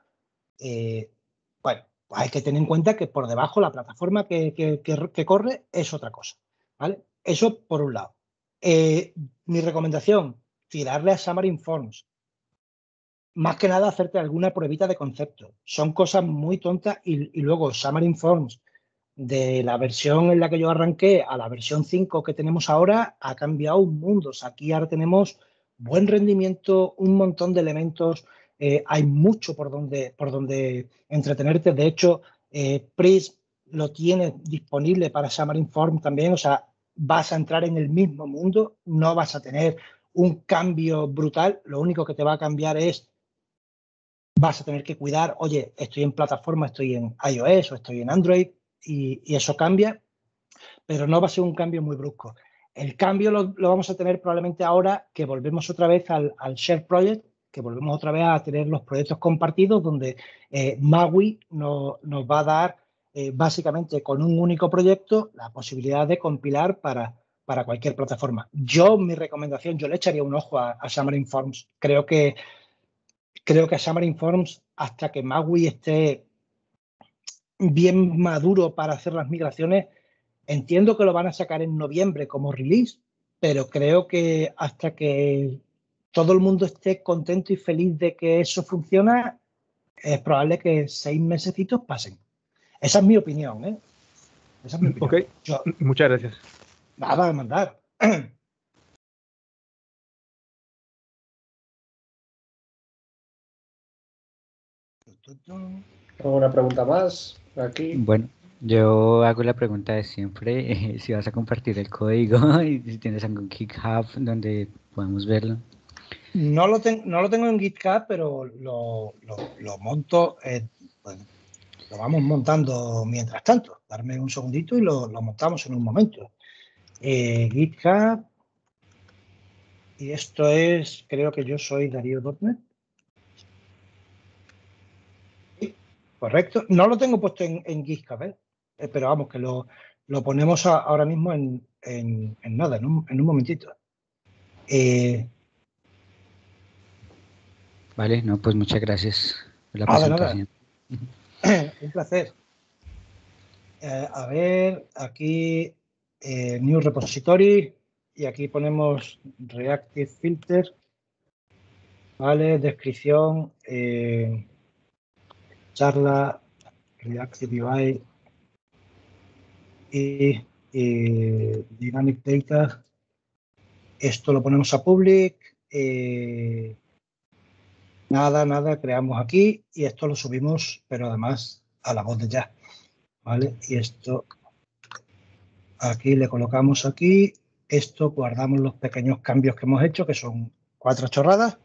B: bueno, pues hay que tener en cuenta que por debajo la plataforma que corre es otra cosa, ¿vale? Eso por un lado. Mi recomendación, tirarle a Xamarin Forms. Más que nada hacerte alguna pruebita de concepto. Son cosas muy tontas y luego Xamarin Forms, de la versión en la que yo arranqué a la versión 5 que tenemos ahora, ha cambiado un mundo. O sea, aquí ahora tenemos buen rendimiento, un montón de elementos, hay mucho por donde entretenerte. De hecho, Prism lo tiene disponible para Xamarin Forms también. O sea, vas a entrar en el mismo mundo, no vas a tener un cambio brutal. Lo único que te va a cambiar es vas a tener que cuidar, oye, estoy en plataforma, estoy en iOS o estoy en Android y eso cambia, pero no va a ser un cambio muy brusco. El cambio lo vamos a tener probablemente ahora que volvemos otra vez al Share Project, que volvemos otra vez a tener los proyectos compartidos donde MAUI nos va a dar básicamente con un único proyecto la posibilidad de compilar para cualquier plataforma. Mi recomendación, yo le echaría un ojo a Xamarin Forms. Creo que a Xamarin Forms, hasta que MAUI esté bien maduro para hacer las migraciones, entiendo que lo van a sacar en noviembre como release, pero creo que hasta que todo el mundo esté contento y feliz de que eso funciona, es probable que 6 mesecitos pasen. Esa es mi opinión, ¿eh? Esa es mi opinión.
C: Ok, muchas gracias.
B: Nada a mandar.
A: ¿Alguna pregunta más aquí?
D: Bueno, yo hago la pregunta de siempre, si vas a compartir el código y si tienes algún GitHub donde podamos verlo.
B: No lo tengo en GitHub, pero lo monto, bueno, lo vamos montando mientras tanto. Darme un segundito y lo montamos en un momento. GitHub, y esto es, creo que yo soy Darío.net. Sí, correcto. No lo tengo puesto en GitHub, pero vamos, que lo ponemos ahora mismo en nada, en un momentito.
D: Vale, no, pues muchas gracias por la presentación.
B: Nada. Un placer. A ver, aquí New Repository y aquí ponemos Reactive Filter, ¿vale? Descripción, charla, Reactive UI y Dynamic Data. Esto lo ponemos a public. Nada, creamos aquí y esto lo subimos, pero además a la voz de ya, ¿vale? Y esto aquí le colocamos aquí. Esto guardamos los pequeños cambios que hemos hecho, que son 4 chorradas.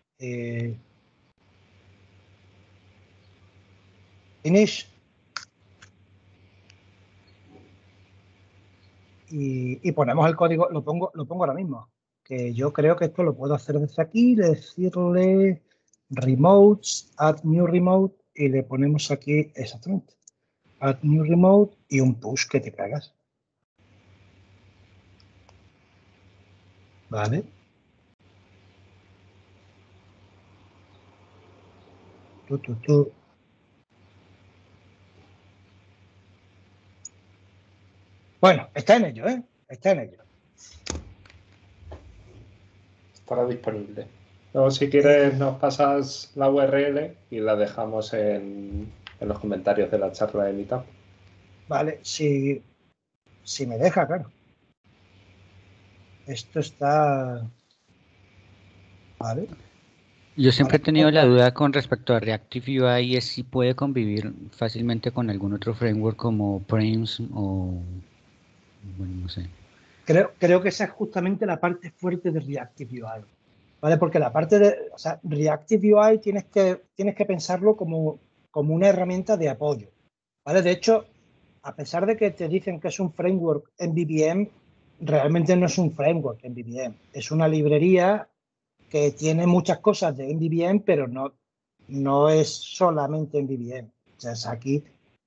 B: Finish. Y ponemos el código, lo pongo ahora mismo. Que yo creo que esto lo puedo hacer desde aquí, decirle remotes, add new remote y le ponemos aquí exactamente. Add new remote y un push que te cagas. Vale. Bueno, está en ello, ¿eh? Está en ello.
A: Estará disponible. Luego, si quieres, nos pasas la URL y la dejamos en los comentarios de la charla de Meetup.
B: Vale, si me deja, claro. Esto está... Vale.
D: Yo siempre he tenido la duda con respecto a Reactive UI, es si puede convivir fácilmente con algún otro framework como Prism o... bueno, no sé.
B: Creo que esa es justamente la parte fuerte de Reactive UI, ¿vale? Porque la parte de, o sea, Reactive UI tienes que pensarlo como una herramienta de apoyo, ¿vale? De hecho, a pesar de que te dicen que es un framework MVVM, realmente no es un framework MVVM. Es una librería que tiene muchas cosas de MVVM, pero no es solamente MVVM. O sea, aquí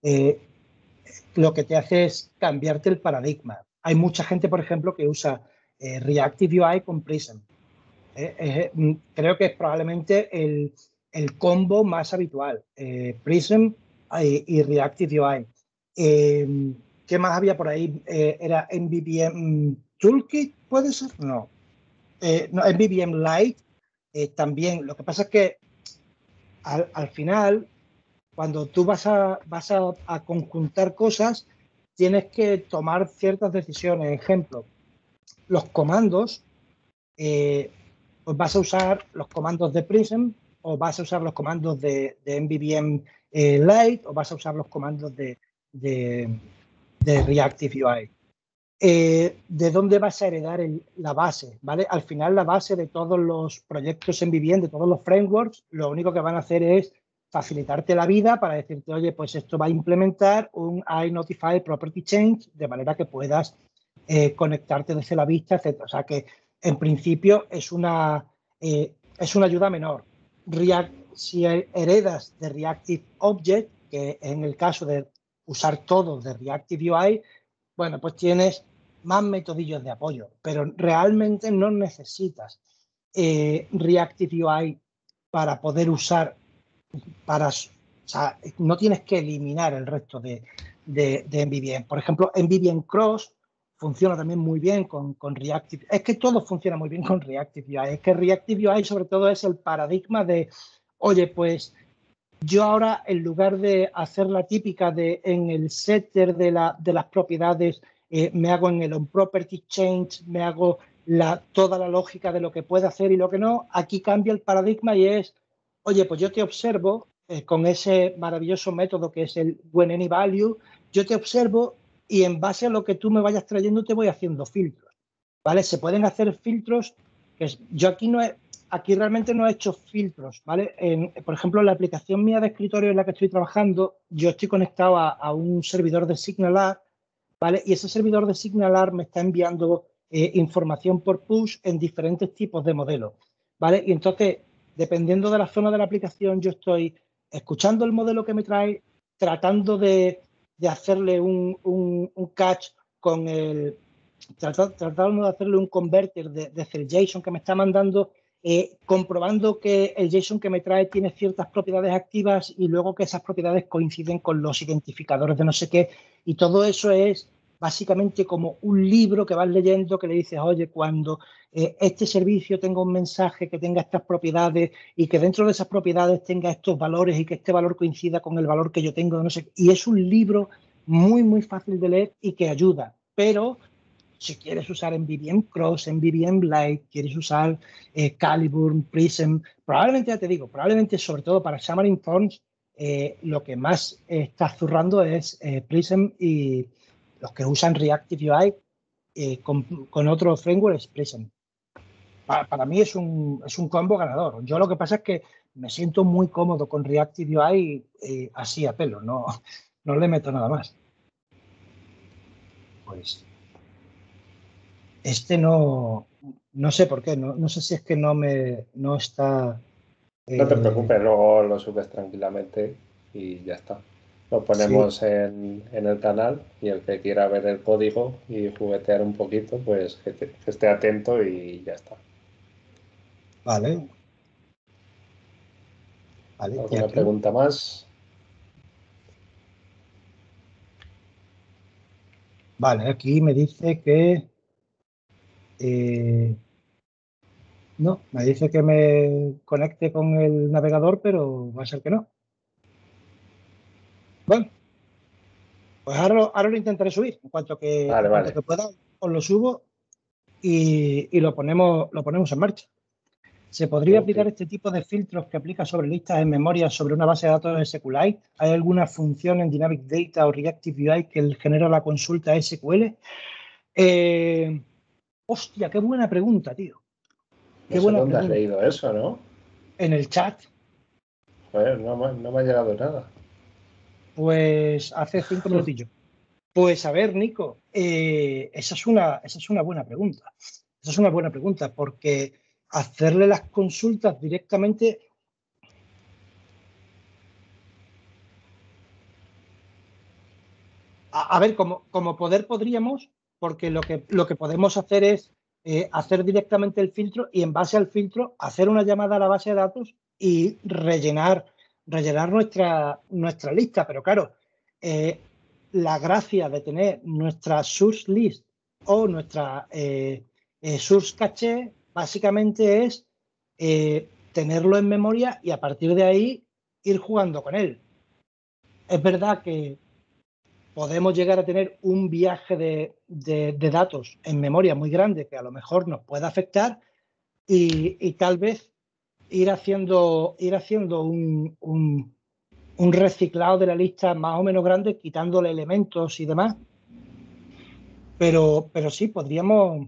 B: lo que te hace es cambiarte el paradigma. Hay mucha gente, por ejemplo, que usa Reactive UI con Prism. Creo que es probablemente el combo más habitual. Prism y Reactive UI. ¿Qué más había por ahí? ¿Era MVVM Toolkit? ¿Puede ser? No. No, MVVM Lite también. Lo que pasa es que al final, cuando tú vas a conjuntar cosas, tienes que tomar ciertas decisiones. Ejemplo, los comandos, pues vas a usar los comandos de Prism o vas a usar los comandos de MVVM Lite o vas a usar los comandos de Reactive UI. ¿De dónde vas a heredar la base? ¿Vale? Al final, la base de todos los proyectos en MVVM, de todos los frameworks, lo único que van a hacer es facilitarte la vida para decirte, oye, pues esto va a implementar un iNotify Property Change de manera que puedas conectarte desde la vista, etc. O sea que, en principio, es una ayuda menor. Si heredas de Reactive Object, que en el caso de usar todo de Reactive UI, bueno, pues tienes más metodillos de apoyo, pero realmente no necesitas Reactive UI para poder usar, o sea, no tienes que eliminar el resto de MVVM. Por ejemplo, MVVM Cross funciona también muy bien con Reactive. Es que todo funciona muy bien con Reactive UI. Es que Reactive UI sobre todo es el paradigma de, oye, pues yo ahora, en lugar de hacer la típica de en el setter de las propiedades, me hago en el onProperty change, me hago toda la lógica de lo que puede hacer y lo que no, aquí cambia el paradigma y es, oye, pues yo te observo con ese maravilloso método que es el WhenAnyValue, yo te observo y en base a lo que tú me vayas trayendo te voy haciendo filtros, ¿vale? Se pueden hacer filtros, yo aquí realmente no he hecho filtros, ¿vale? Por ejemplo, en la aplicación mía de escritorio en la que estoy trabajando, yo estoy conectado a un servidor de SignalR, ¿vale? Y ese servidor de SignalR me está enviando información por push en diferentes tipos de modelos, ¿vale? Y entonces, dependiendo de la zona de la aplicación, yo estoy escuchando el modelo que me trae, tratando de hacerle un catch con tratando de hacerle un converter desde el JSON que me está mandando, comprobando que el JSON que me trae tiene ciertas propiedades activas y luego que esas propiedades coinciden con los identificadores de no sé qué. Y todo eso es básicamente como un libro que vas leyendo que le dices, oye, cuando este servicio tenga un mensaje que tenga estas propiedades y que dentro de esas propiedades tenga estos valores y que este valor coincida con el valor que yo tengo de no sé qué. Y es un libro muy, muy fácil de leer y que ayuda. Pero si quieres usar MVVM Cross, MVVM Lite, quieres usar Caliburn, Prism, probablemente, ya te digo, probablemente sobre todo para Xamarin Forms, lo que más está zurrando es Prism y los que usan Reactive UI con otro framework es Prism. Para mí es un combo ganador. Yo lo que pasa es que me siento muy cómodo con Reactive UI así a pelo, no le meto nada más. Pues no sé por qué, no sé si es que no está...
A: No te preocupes, luego lo subes tranquilamente y ya está. Lo ponemos sí en el canal y el que quiera ver el código y juguetear un poquito, pues que esté atento y ya está.
B: Vale.
A: ¿Alguna pregunta más?
B: Vale, aquí me dice que... no, me dice que me conecte con el navegador, pero va a ser que no. Bueno, pues ahora lo intentaré subir. En cuanto que pueda, os lo subo y lo ponemos en marcha. ¿Se podría aplicar este tipo de filtros que aplica sobre listas en memoria sobre una base de datos de SQLite? ¿Hay alguna función en Dynamic Data o Reactive UI que genera la consulta SQL? Hostia, qué buena pregunta, tío.
A: Qué buena pregunta. ¿Dónde has leído eso, no?
B: En el chat.
A: Joder, no me ha llegado nada.
B: Pues hace 5 minutillos. Pues a ver, Nico, esa es una buena pregunta. Esa es una buena pregunta porque hacerle las consultas directamente... A ver, como poder podríamos, porque lo que podemos hacer es hacer directamente el filtro y en base al filtro hacer una llamada a la base de datos y rellenar nuestra lista. Pero claro, la gracia de tener nuestra source list o nuestra source caché básicamente es tenerlo en memoria y a partir de ahí ir jugando con él. Es verdad que podemos llegar a tener un viaje de datos en memoria muy grande que a lo mejor nos pueda afectar y tal vez ir haciendo un reciclado de la lista más o menos grande, quitándole elementos y demás. Pero sí, podríamos...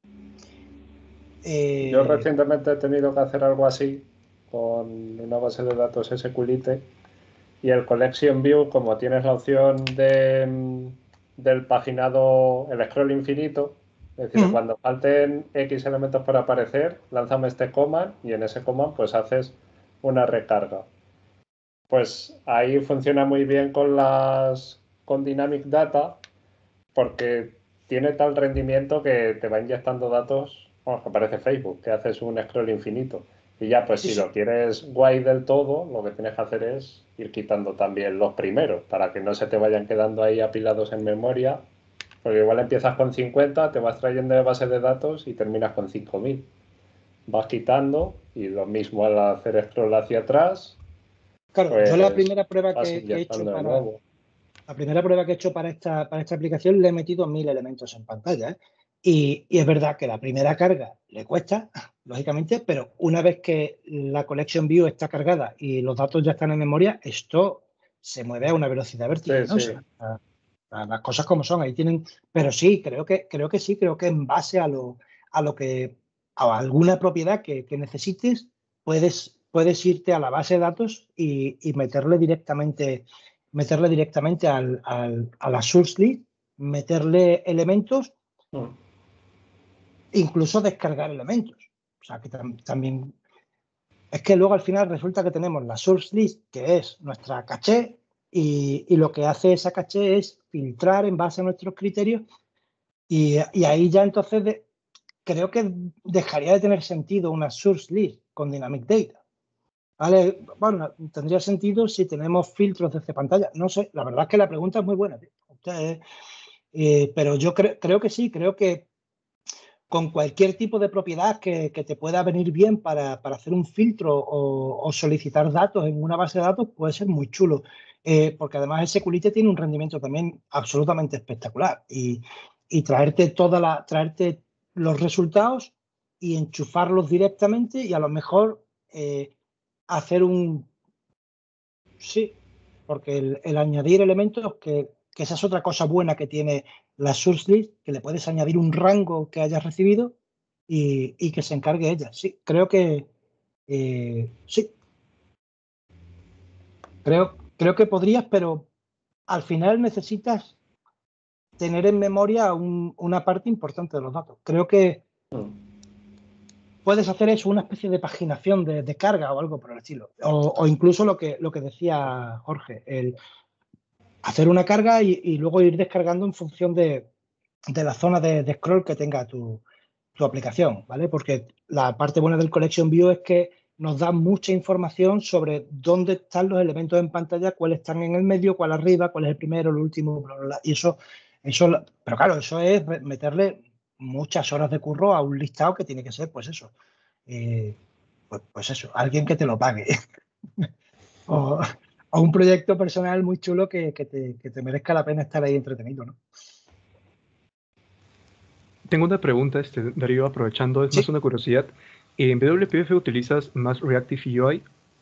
A: Yo recientemente he tenido que hacer algo así con una base de datos SQLite y el Collection View, como tienes la opción del paginado, el scroll infinito, es decir, cuando falten X elementos por aparecer, lánzame este command y en ese command pues haces una recarga. Pues ahí funciona muy bien con Dynamic Data porque tiene tal rendimiento que te va inyectando datos, bueno, que parece Facebook, que haces un scroll infinito. Y ya, pues si lo quieres guay del todo, lo que tienes que hacer es ir quitando también los primeros, para que no se te vayan quedando ahí apilados en memoria, porque igual empiezas con 50, te vas trayendo de base de datos y terminas con 5000. Vas quitando y lo mismo al hacer scroll hacia atrás.
B: Claro,
A: Pues
B: yo la primera prueba
A: vas
B: que he hecho
A: inyectando de nuevo.
B: La primera prueba que he hecho para esta aplicación le he metido 1000 elementos en pantalla, ¿eh? Y es verdad que la primera carga le cuesta, lógicamente, pero una vez que la Collection View está cargada y los datos ya están en memoria, esto se mueve a una velocidad vertiginosa.
A: Sí.
B: Las cosas como son, ahí tienen. Pero sí, creo que sí, creo que en base a alguna propiedad que necesites, puedes irte a la base de datos y meterle directamente a la source list, meterle elementos, incluso descargar elementos. O sea, que también... Es que luego al final resulta que tenemos la source list, que es nuestra caché, y lo que hace esa caché es filtrar en base a nuestros criterios y ahí ya entonces creo que dejaría de tener sentido una source list con Dynamic Data. ¿Vale? Bueno, tendría sentido si tenemos filtros desde pantalla. No sé, la verdad es que la pregunta es muy buena. Pero yo creo que sí, creo que con cualquier tipo de propiedad que te pueda venir bien para hacer un filtro o solicitar datos en una base de datos puede ser muy chulo. Porque además SQLite tiene un rendimiento también absolutamente espectacular y traerte los resultados y enchufarlos directamente y a lo mejor hacer sí, porque el añadir elementos, que esa es otra cosa buena que tiene la source list, que le puedes añadir un rango que hayas recibido y que se encargue ella. Sí, creo que sí. Creo que podrías, pero al final necesitas tener en memoria una parte importante de los datos. Creo que puedes hacer eso, una especie de paginación de carga o algo por el estilo. O incluso lo que decía Jorge, el hacer una carga y luego ir descargando en función de la zona de scroll que tenga tu aplicación, ¿vale? Porque la parte buena del Collection View es que nos da mucha información sobre dónde están los elementos en pantalla, cuáles están en el medio, cuál arriba, cuál es el primero, el último, bla, bla, bla. Y eso, pero claro, eso es meterle muchas horas de curro a un listado que tiene que ser, pues eso, pues eso, alguien que te lo pague. o un proyecto personal muy chulo que te merezca la pena estar ahí entretenido, ¿no?
C: Tengo una pregunta, Darío, aprovechando, es más una curiosidad. ¿En WPF utilizas más Reactive UI?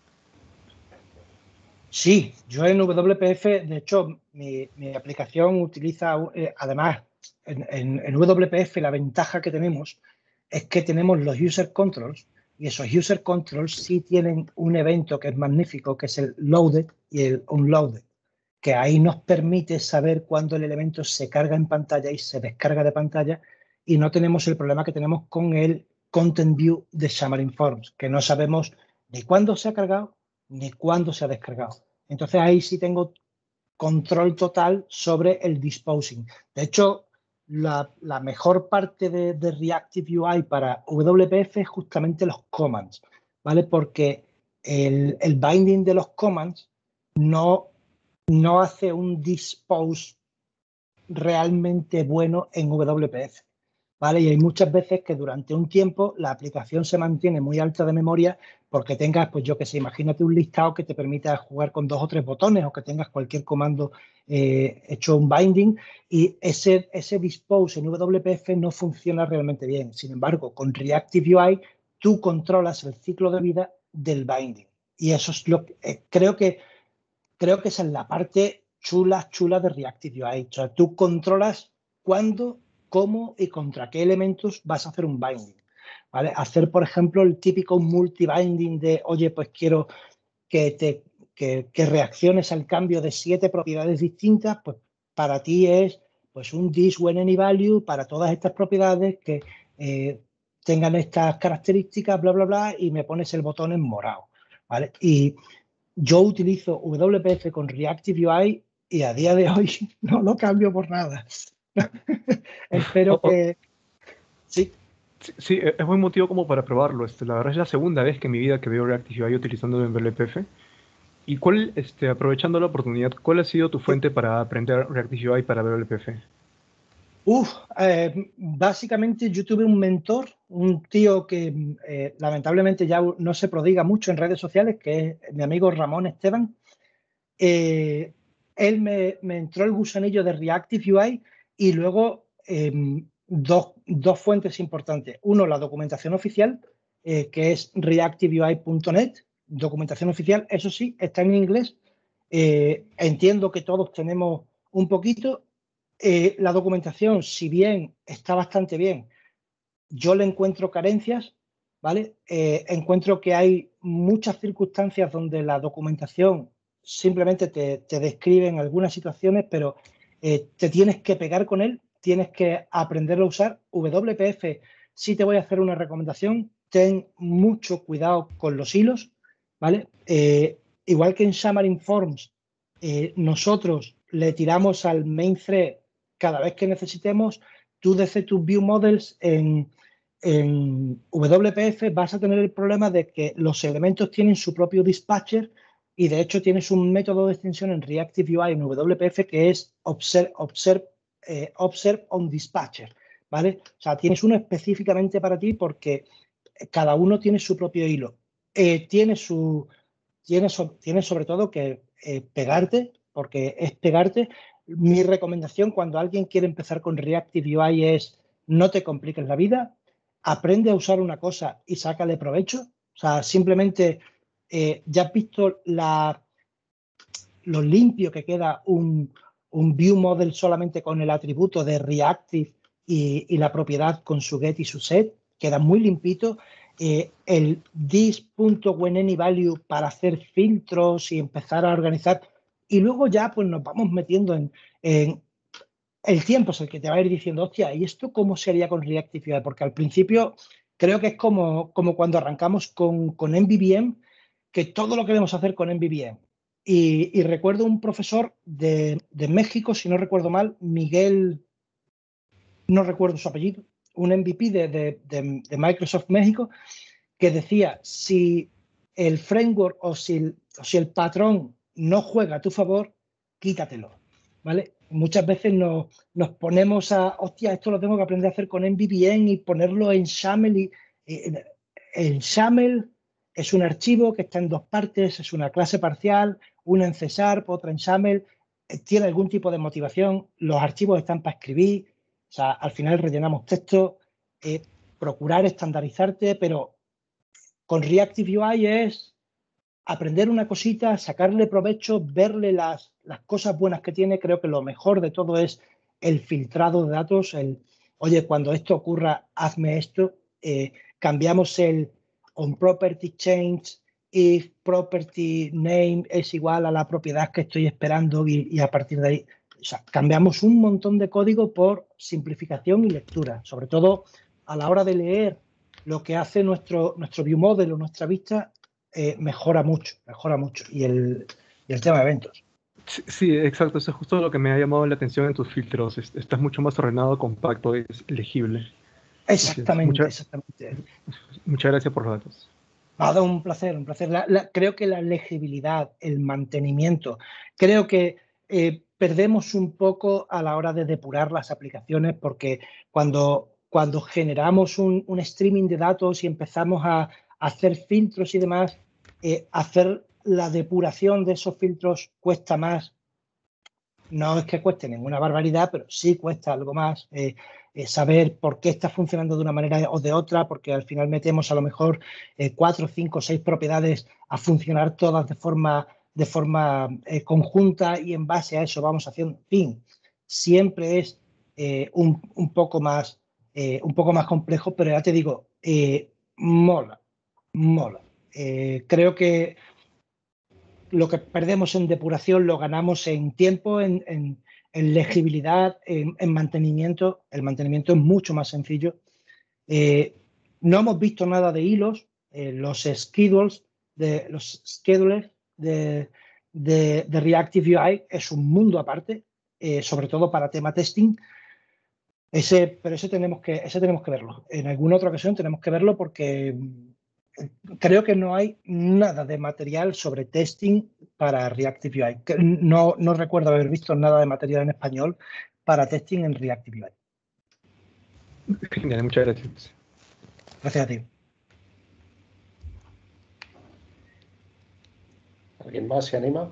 B: Sí, yo en WPF, de hecho, mi aplicación utiliza, además, en WPF la ventaja que tenemos es que tenemos los user controls y esos user controls sí tienen un evento que es magnífico, que es el loaded y el unloaded. que ahí nos permite saber cuándo el elemento se carga en pantalla y se descarga de pantalla, y no tenemos el problema que tenemos con el Content View de Xamarin Forms, que no sabemos ni cuándo se ha cargado ni cuándo se ha descargado. Entonces ahí sí tengo control total sobre el disposing. De hecho, la mejor parte de Reactive UI para WPF es justamente los commands, ¿vale? Porque el binding de los commands no hace un dispose realmente bueno en WPF, ¿vale? Y hay muchas veces que durante un tiempo la aplicación se mantiene muy alta de memoria porque tengas, pues yo que sé, imagínate un listado que te permita jugar con 2 o 3 botones, o que tengas cualquier comando hecho un binding, y ese dispose en WPF no funciona realmente bien. Sin embargo, con Reactive UI tú controlas el ciclo de vida del binding. Y eso es lo que creo que esa es la parte chula de Reactive UI. O sea, tú controlas cuándo, cómo y contra qué elementos vas a hacer un binding, ¿vale? Hacer, por ejemplo, el típico multi-binding de, oye, pues quiero que reacciones al cambio de 7 propiedades distintas, pues para ti es pues un this when any value para todas estas propiedades que tengan estas características, bla, bla, bla, y me pones el botón en morado, ¿vale? Y yo utilizo WPF con Reactive UI y a día de hoy no lo cambio por nada. Espero que... Sí.
C: Sí, es buen motivo como para probarlo. La verdad es la segunda vez que en mi vida que veo Reactive UI utilizando en WPF. ¿Y cuál, aprovechando la oportunidad, cuál ha sido tu fuente para aprender Reactive UI para WPF?
B: Básicamente yo tuve un mentor, un tío que lamentablemente ya no se prodiga mucho en redes sociales, que es mi amigo Ramón Esteban. Él me entró el gusanillo de Reactive UI, y luego dos fuentes importantes. Uno, la documentación oficial, que es reactiveui.net, documentación oficial, eso sí, está en inglés. Entiendo que todos tenemos un poquito. La documentación, si bien está bastante bien, yo le encuentro carencias, ¿vale? Encuentro que hay muchas circunstancias donde la documentación simplemente te describe en algunas situaciones, pero te tienes que pegar con él, tienes que aprenderlo a usar. WPF, sí te voy a hacer una recomendación, ten mucho cuidado con los hilos, ¿vale? Igual que en Xamarin Forms, nosotros le tiramos al main thread cada vez que necesitemos. Tú desde tus view models en WPF vas a tener el problema de que los elementos tienen su propio dispatcher, y de hecho tienes un método de extensión en Reactive UI en WPF que es Observe on Dispatcher, ¿vale? O sea, tienes uno específicamente para ti porque cada uno tiene su propio hilo. Tienes sobre todo que pegarte, porque es pegarte. Mi recomendación cuando alguien quiere empezar con Reactive UI es: no te compliques la vida, aprende a usar una cosa y sácale provecho. O sea, simplemente ya has visto lo limpio que queda un view model solamente con el atributo de Reactive y la propiedad con su get y su set, queda muy limpito. El this.whenAnyValue para hacer filtros y empezar a organizar, y luego ya pues nos vamos metiendo en el tiempo es el que te va a ir diciendo, hostia, ¿y esto cómo se haría con Reactive UI? Porque al principio creo que es como cuando arrancamos con MVVM, que todo lo queremos hacer con MVVM. Y recuerdo un profesor de México, si no recuerdo mal, Miguel, no recuerdo su apellido, un MVP de Microsoft México, que decía, si el framework o si el patrón no juega a tu favor, quítatelo, ¿vale? Muchas veces nos ponemos a, hostia, esto lo tengo que aprender a hacer con MVVM y ponerlo en XAML. El XAML es un archivo que está en 2 partes, es una clase parcial, una en C#, otra en XAML, tiene algún tipo de motivación, los archivos están para escribir, o sea, al final rellenamos texto, procurar estandarizarte, pero con Reactive UI es aprender una cosita, sacarle provecho, verle las cosas buenas que tiene. Creo que lo mejor de todo es el filtrado de datos, oye, cuando esto ocurra, hazme esto. Cambiamos el on property change if property name es igual a la propiedad que estoy esperando y a partir de ahí, o sea, cambiamos un montón de código por simplificación y lectura, sobre todo a la hora de leer lo que hace nuestro ViewModel o nuestra vista, mejora mucho. Y el tema de eventos.
C: Sí, exacto. Eso es justo lo que me ha llamado la atención en tus filtros. Estás mucho más ordenado, compacto, es legible.
B: Exactamente.
C: Muchas gracias por los datos.
B: Nada, un placer. Creo que la legibilidad, el mantenimiento, creo que perdemos un poco a la hora de depurar las aplicaciones porque cuando generamos un streaming de datos y empezamos a hacer filtros y demás, hacer la depuración de esos filtros cuesta más. No es que cueste ninguna barbaridad, pero sí cuesta algo más saber por qué está funcionando de una manera o de otra, porque al final metemos a lo mejor 4, 5, 6 propiedades a funcionar todas de forma conjunta y en base a eso vamos haciendo. En fin, siempre es un poco más complejo, pero ya te digo, mola. Creo que lo que perdemos en depuración lo ganamos en tiempo, en legibilidad, en mantenimiento. El mantenimiento es mucho más sencillo. No hemos visto nada de hilos. Los schedulers de Reactive UI es un mundo aparte, sobre todo para tema testing. Pero ese tenemos que verlo. En alguna otra ocasión tenemos que verlo porque creo que no hay nada de material sobre testing para Reactive UI. No recuerdo haber visto nada de material en español para testing en Reactive UI.
C: Genial, muchas gracias.
B: Gracias a ti.
A: ¿Alguien más se anima?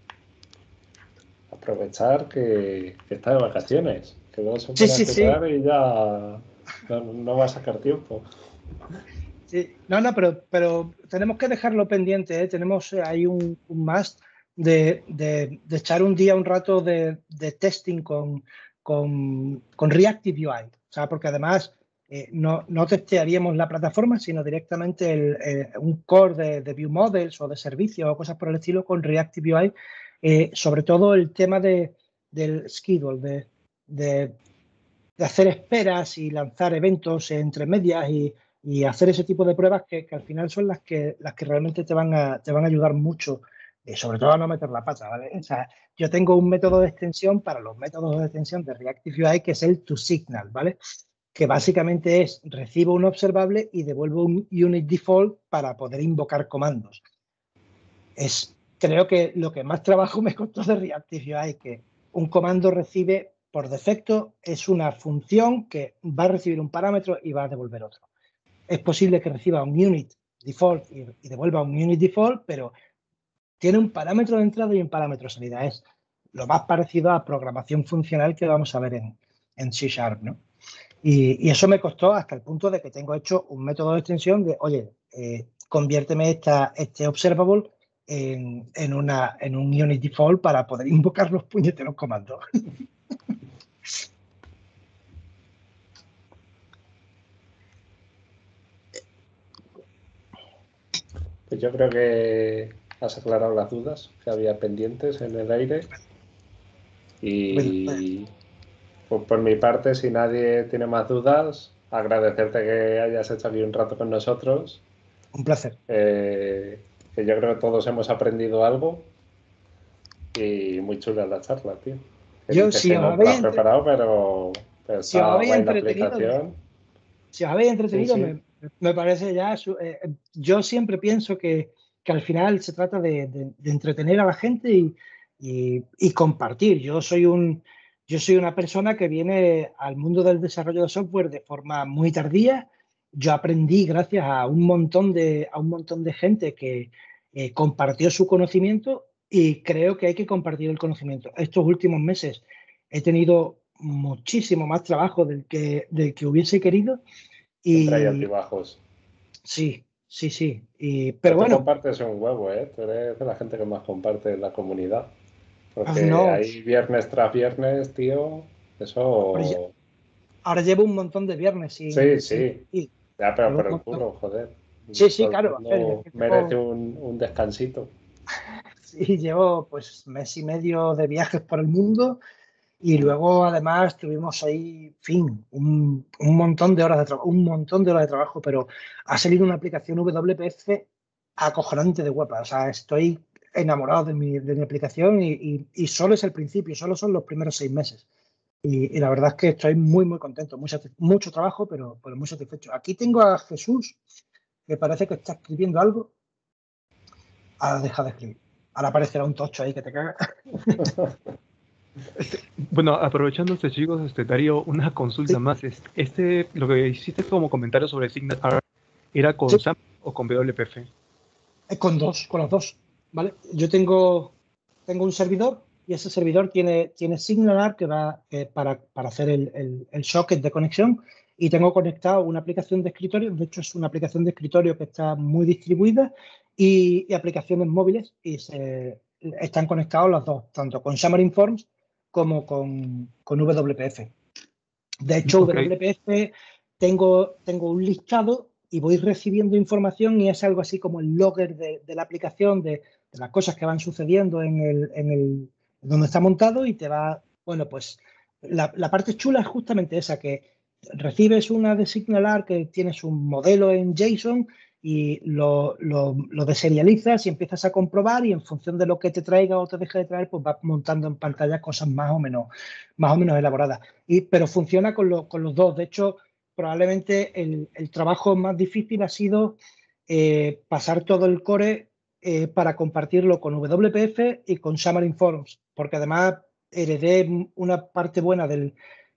A: Aprovechar que está de vacaciones, que 2 semanas
B: Sí.
A: y ya no va a sacar tiempo.
B: Sí. No, pero tenemos que dejarlo pendiente, ¿eh? Tenemos ahí un must de echar un rato de testing con Reactive UI. O sea, porque además no testearíamos la plataforma, sino directamente un core de view models o de servicios o cosas por el estilo con Reactive UI. Sobre todo el tema del schedule, de hacer esperas y lanzar eventos entre medias y hacer ese tipo de pruebas que al final son las que realmente te van a ayudar mucho, sobre todo a no meter la pata, ¿vale? O sea, yo tengo un método de extensión para los métodos de extensión de Reactive UI que es el toSignal, ¿vale? Que básicamente es recibo un observable y devuelvo un unit default para poder invocar comandos. Creo que lo que más trabajo me costó de Reactive UI, que un comando recibe por defecto, es una función que va a recibir un parámetro y va a devolver otro. Es posible que reciba un unit default y devuelva un unit default, pero tiene un parámetro de entrada y un parámetro de salida. Es lo más parecido a programación funcional que vamos a ver en C#, ¿no? Y eso me costó hasta el punto de que tengo hecho un método de extensión de, oye, conviérteme este observable en un unit default para poder invocar los puñeteros comandos.
A: Pues yo creo que has aclarado las dudas que había pendientes en el aire. Y pues por mi parte, si nadie tiene más dudas, agradecerte que hayas hecho aquí un rato con nosotros.
B: Un placer.
A: Que yo creo que todos hemos aprendido algo y muy chula la charla, tío.
B: Yo sí,
A: no te lo has preparado, pero
B: si os habéis entretenido,
A: sí.
B: Me parece ya. Yo siempre pienso que al final se trata de entretener a la gente y compartir. Yo soy una persona que viene al mundo del desarrollo de software de forma muy tardía. Yo aprendí gracias a un montón de gente que compartió su conocimiento y creo que hay que compartir el conocimiento. Estos últimos meses he tenido muchísimo más trabajo del que hubiese querido.
A: Siempre hay altibajos.
B: Sí.
A: Pero bueno, tú compartes un huevo, ¿eh? Tú eres de la gente que más comparte en la comunidad. Porque hay viernes tras viernes, tío. Eso.
B: Ahora llevo un montón de viernes.
A: Sí. Ya, pero el curro, joder.
B: Sí, claro.
A: Merece un descansito.
B: Sí, llevo pues mes y medio de viajes por el mundo y luego además tuvimos ahí, en fin, un montón de horas de trabajo, pero ha salido una aplicación WPF acojonante de guapa. O sea, estoy enamorado de mi aplicación y solo es el principio, solo son los primeros 6 meses. Y la verdad es que estoy muy, muy contento. Mucho trabajo, pero muy satisfecho. Aquí tengo a Jesús, que parece que está escribiendo algo. Ahora deja de escribir. Ahora aparecerá un tocho ahí que te caga.
C: Bueno, aprovechando chicos, Darío, una consulta más. Lo que hiciste como comentario sobre SignalR, ¿era con SAML o con WPF?
B: Con los dos, ¿vale? Yo tengo un servidor y ese servidor tiene SignalR que va para hacer el socket de conexión y tengo conectado una aplicación de escritorio. De hecho, es una aplicación de escritorio que está muy distribuida y aplicaciones móviles y están conectados las dos, tanto con Xamarin Forms como con WPF. De hecho,
C: Okay.
B: WPF tengo un listado y voy recibiendo información y es algo así como el logger de la aplicación, de las cosas que van sucediendo en donde está montado y te va, bueno, pues la parte chula es justamente esa, que recibes una de SignalR que tienes un modelo en JSON y lo deserializas y empiezas a comprobar y en función de lo que te traiga o te deje de traer, pues vas montando en pantalla cosas más o menos elaboradas. Pero funciona con los dos. De hecho, probablemente el trabajo más difícil ha sido pasar todo el core para compartirlo con WPF y con Xamarin Forms, porque además heredé una parte buena del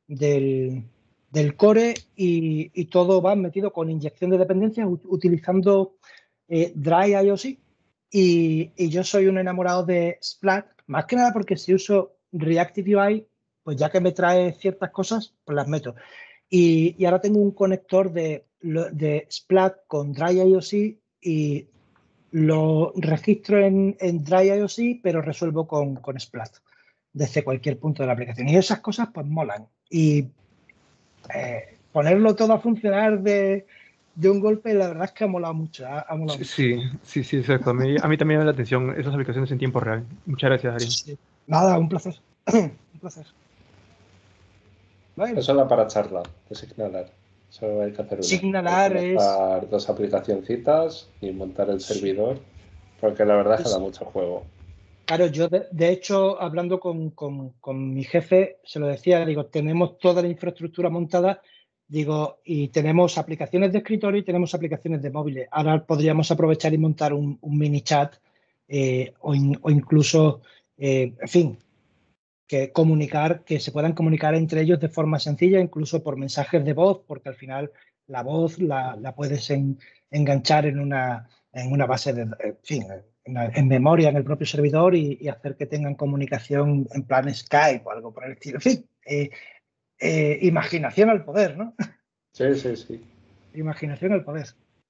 B: core y todo va metido con inyección de dependencias utilizando Dry IOC y yo soy un enamorado de Splat, más que nada porque si uso Reactive UI, pues ya que me trae ciertas cosas, pues las meto. Y ahora tengo un conector de Splat con Dry IOC y lo registro en Dry IOC, pero resuelvo con Splat desde cualquier punto de la aplicación. Y esas cosas pues molan. Y ponerlo todo a funcionar de un golpe, la verdad es que ha molado mucho. Ha molado mucho.
C: Sí, exacto. A mí también me llama la atención esas aplicaciones en tiempo real. Muchas gracias, Darío.
B: Sí. Nada, un placer. Un placer.
A: Bueno. Eso da para charla de SignalR. Eso hay que hacer una.
B: SignalR es...
A: dos aplicacioncitas y montar el servidor, porque la verdad es que da mucho juego.
B: Claro, yo de hecho, hablando con mi jefe, se lo decía, digo, tenemos toda la infraestructura montada, digo, y tenemos aplicaciones de escritorio y tenemos aplicaciones de móviles. Ahora podríamos aprovechar y montar un mini chat o incluso, en fin, que se puedan comunicar entre ellos de forma sencilla, incluso por mensajes de voz, porque al final la voz la puedes enganchar en una base de, en fin, en memoria en el propio servidor y hacer que tengan comunicación en plan Skype o algo por el estilo. En fin, imaginación al poder, ¿no?
A: Sí.
B: Imaginación al poder.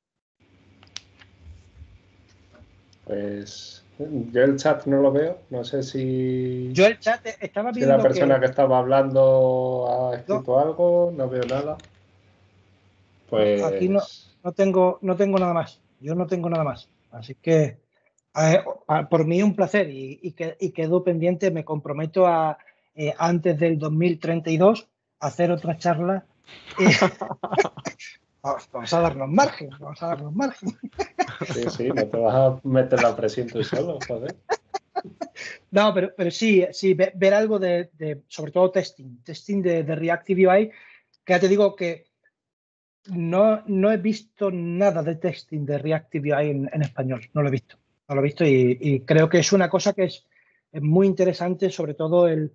A: Pues yo el chat no lo veo, no sé si...
B: Yo el chat estaba viendo
A: si la persona que estaba hablando ha escrito algo, no veo nada. Pues...
B: Aquí no tengo nada más. Yo no tengo nada más. Así que por mí un placer y quedo pendiente, me comprometo a antes del 2032 hacer otra charla. Vamos a darnos margen.
A: Sí, no te vas a meter la presión tú solo, joder.
B: No, pero sí, ver algo sobre todo testing de Reactive UI, que ya te digo que no he visto nada de testing de Reactive UI en español, no lo he visto y creo que es una cosa que es muy interesante, sobre todo el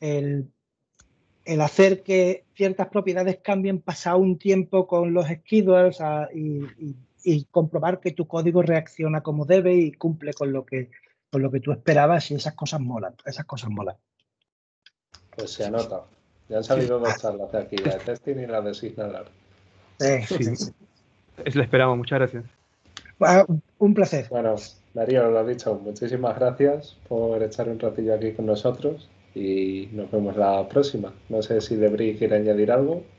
B: hacer que ciertas propiedades cambien pasado un tiempo con los schedules y comprobar que tu código reacciona como debe y cumple con lo que tú esperabas y esas cosas molan.
A: Pues se anota. Ya han salido dos charlas de aquí, la de testing y la de SignalR.
C: Sí. La esperamos, muchas gracias.
B: Un placer.
A: Bueno, Darío, lo has dicho, muchísimas gracias por echar un ratillo aquí con nosotros y nos vemos la próxima. No sé si Debris quiere añadir algo.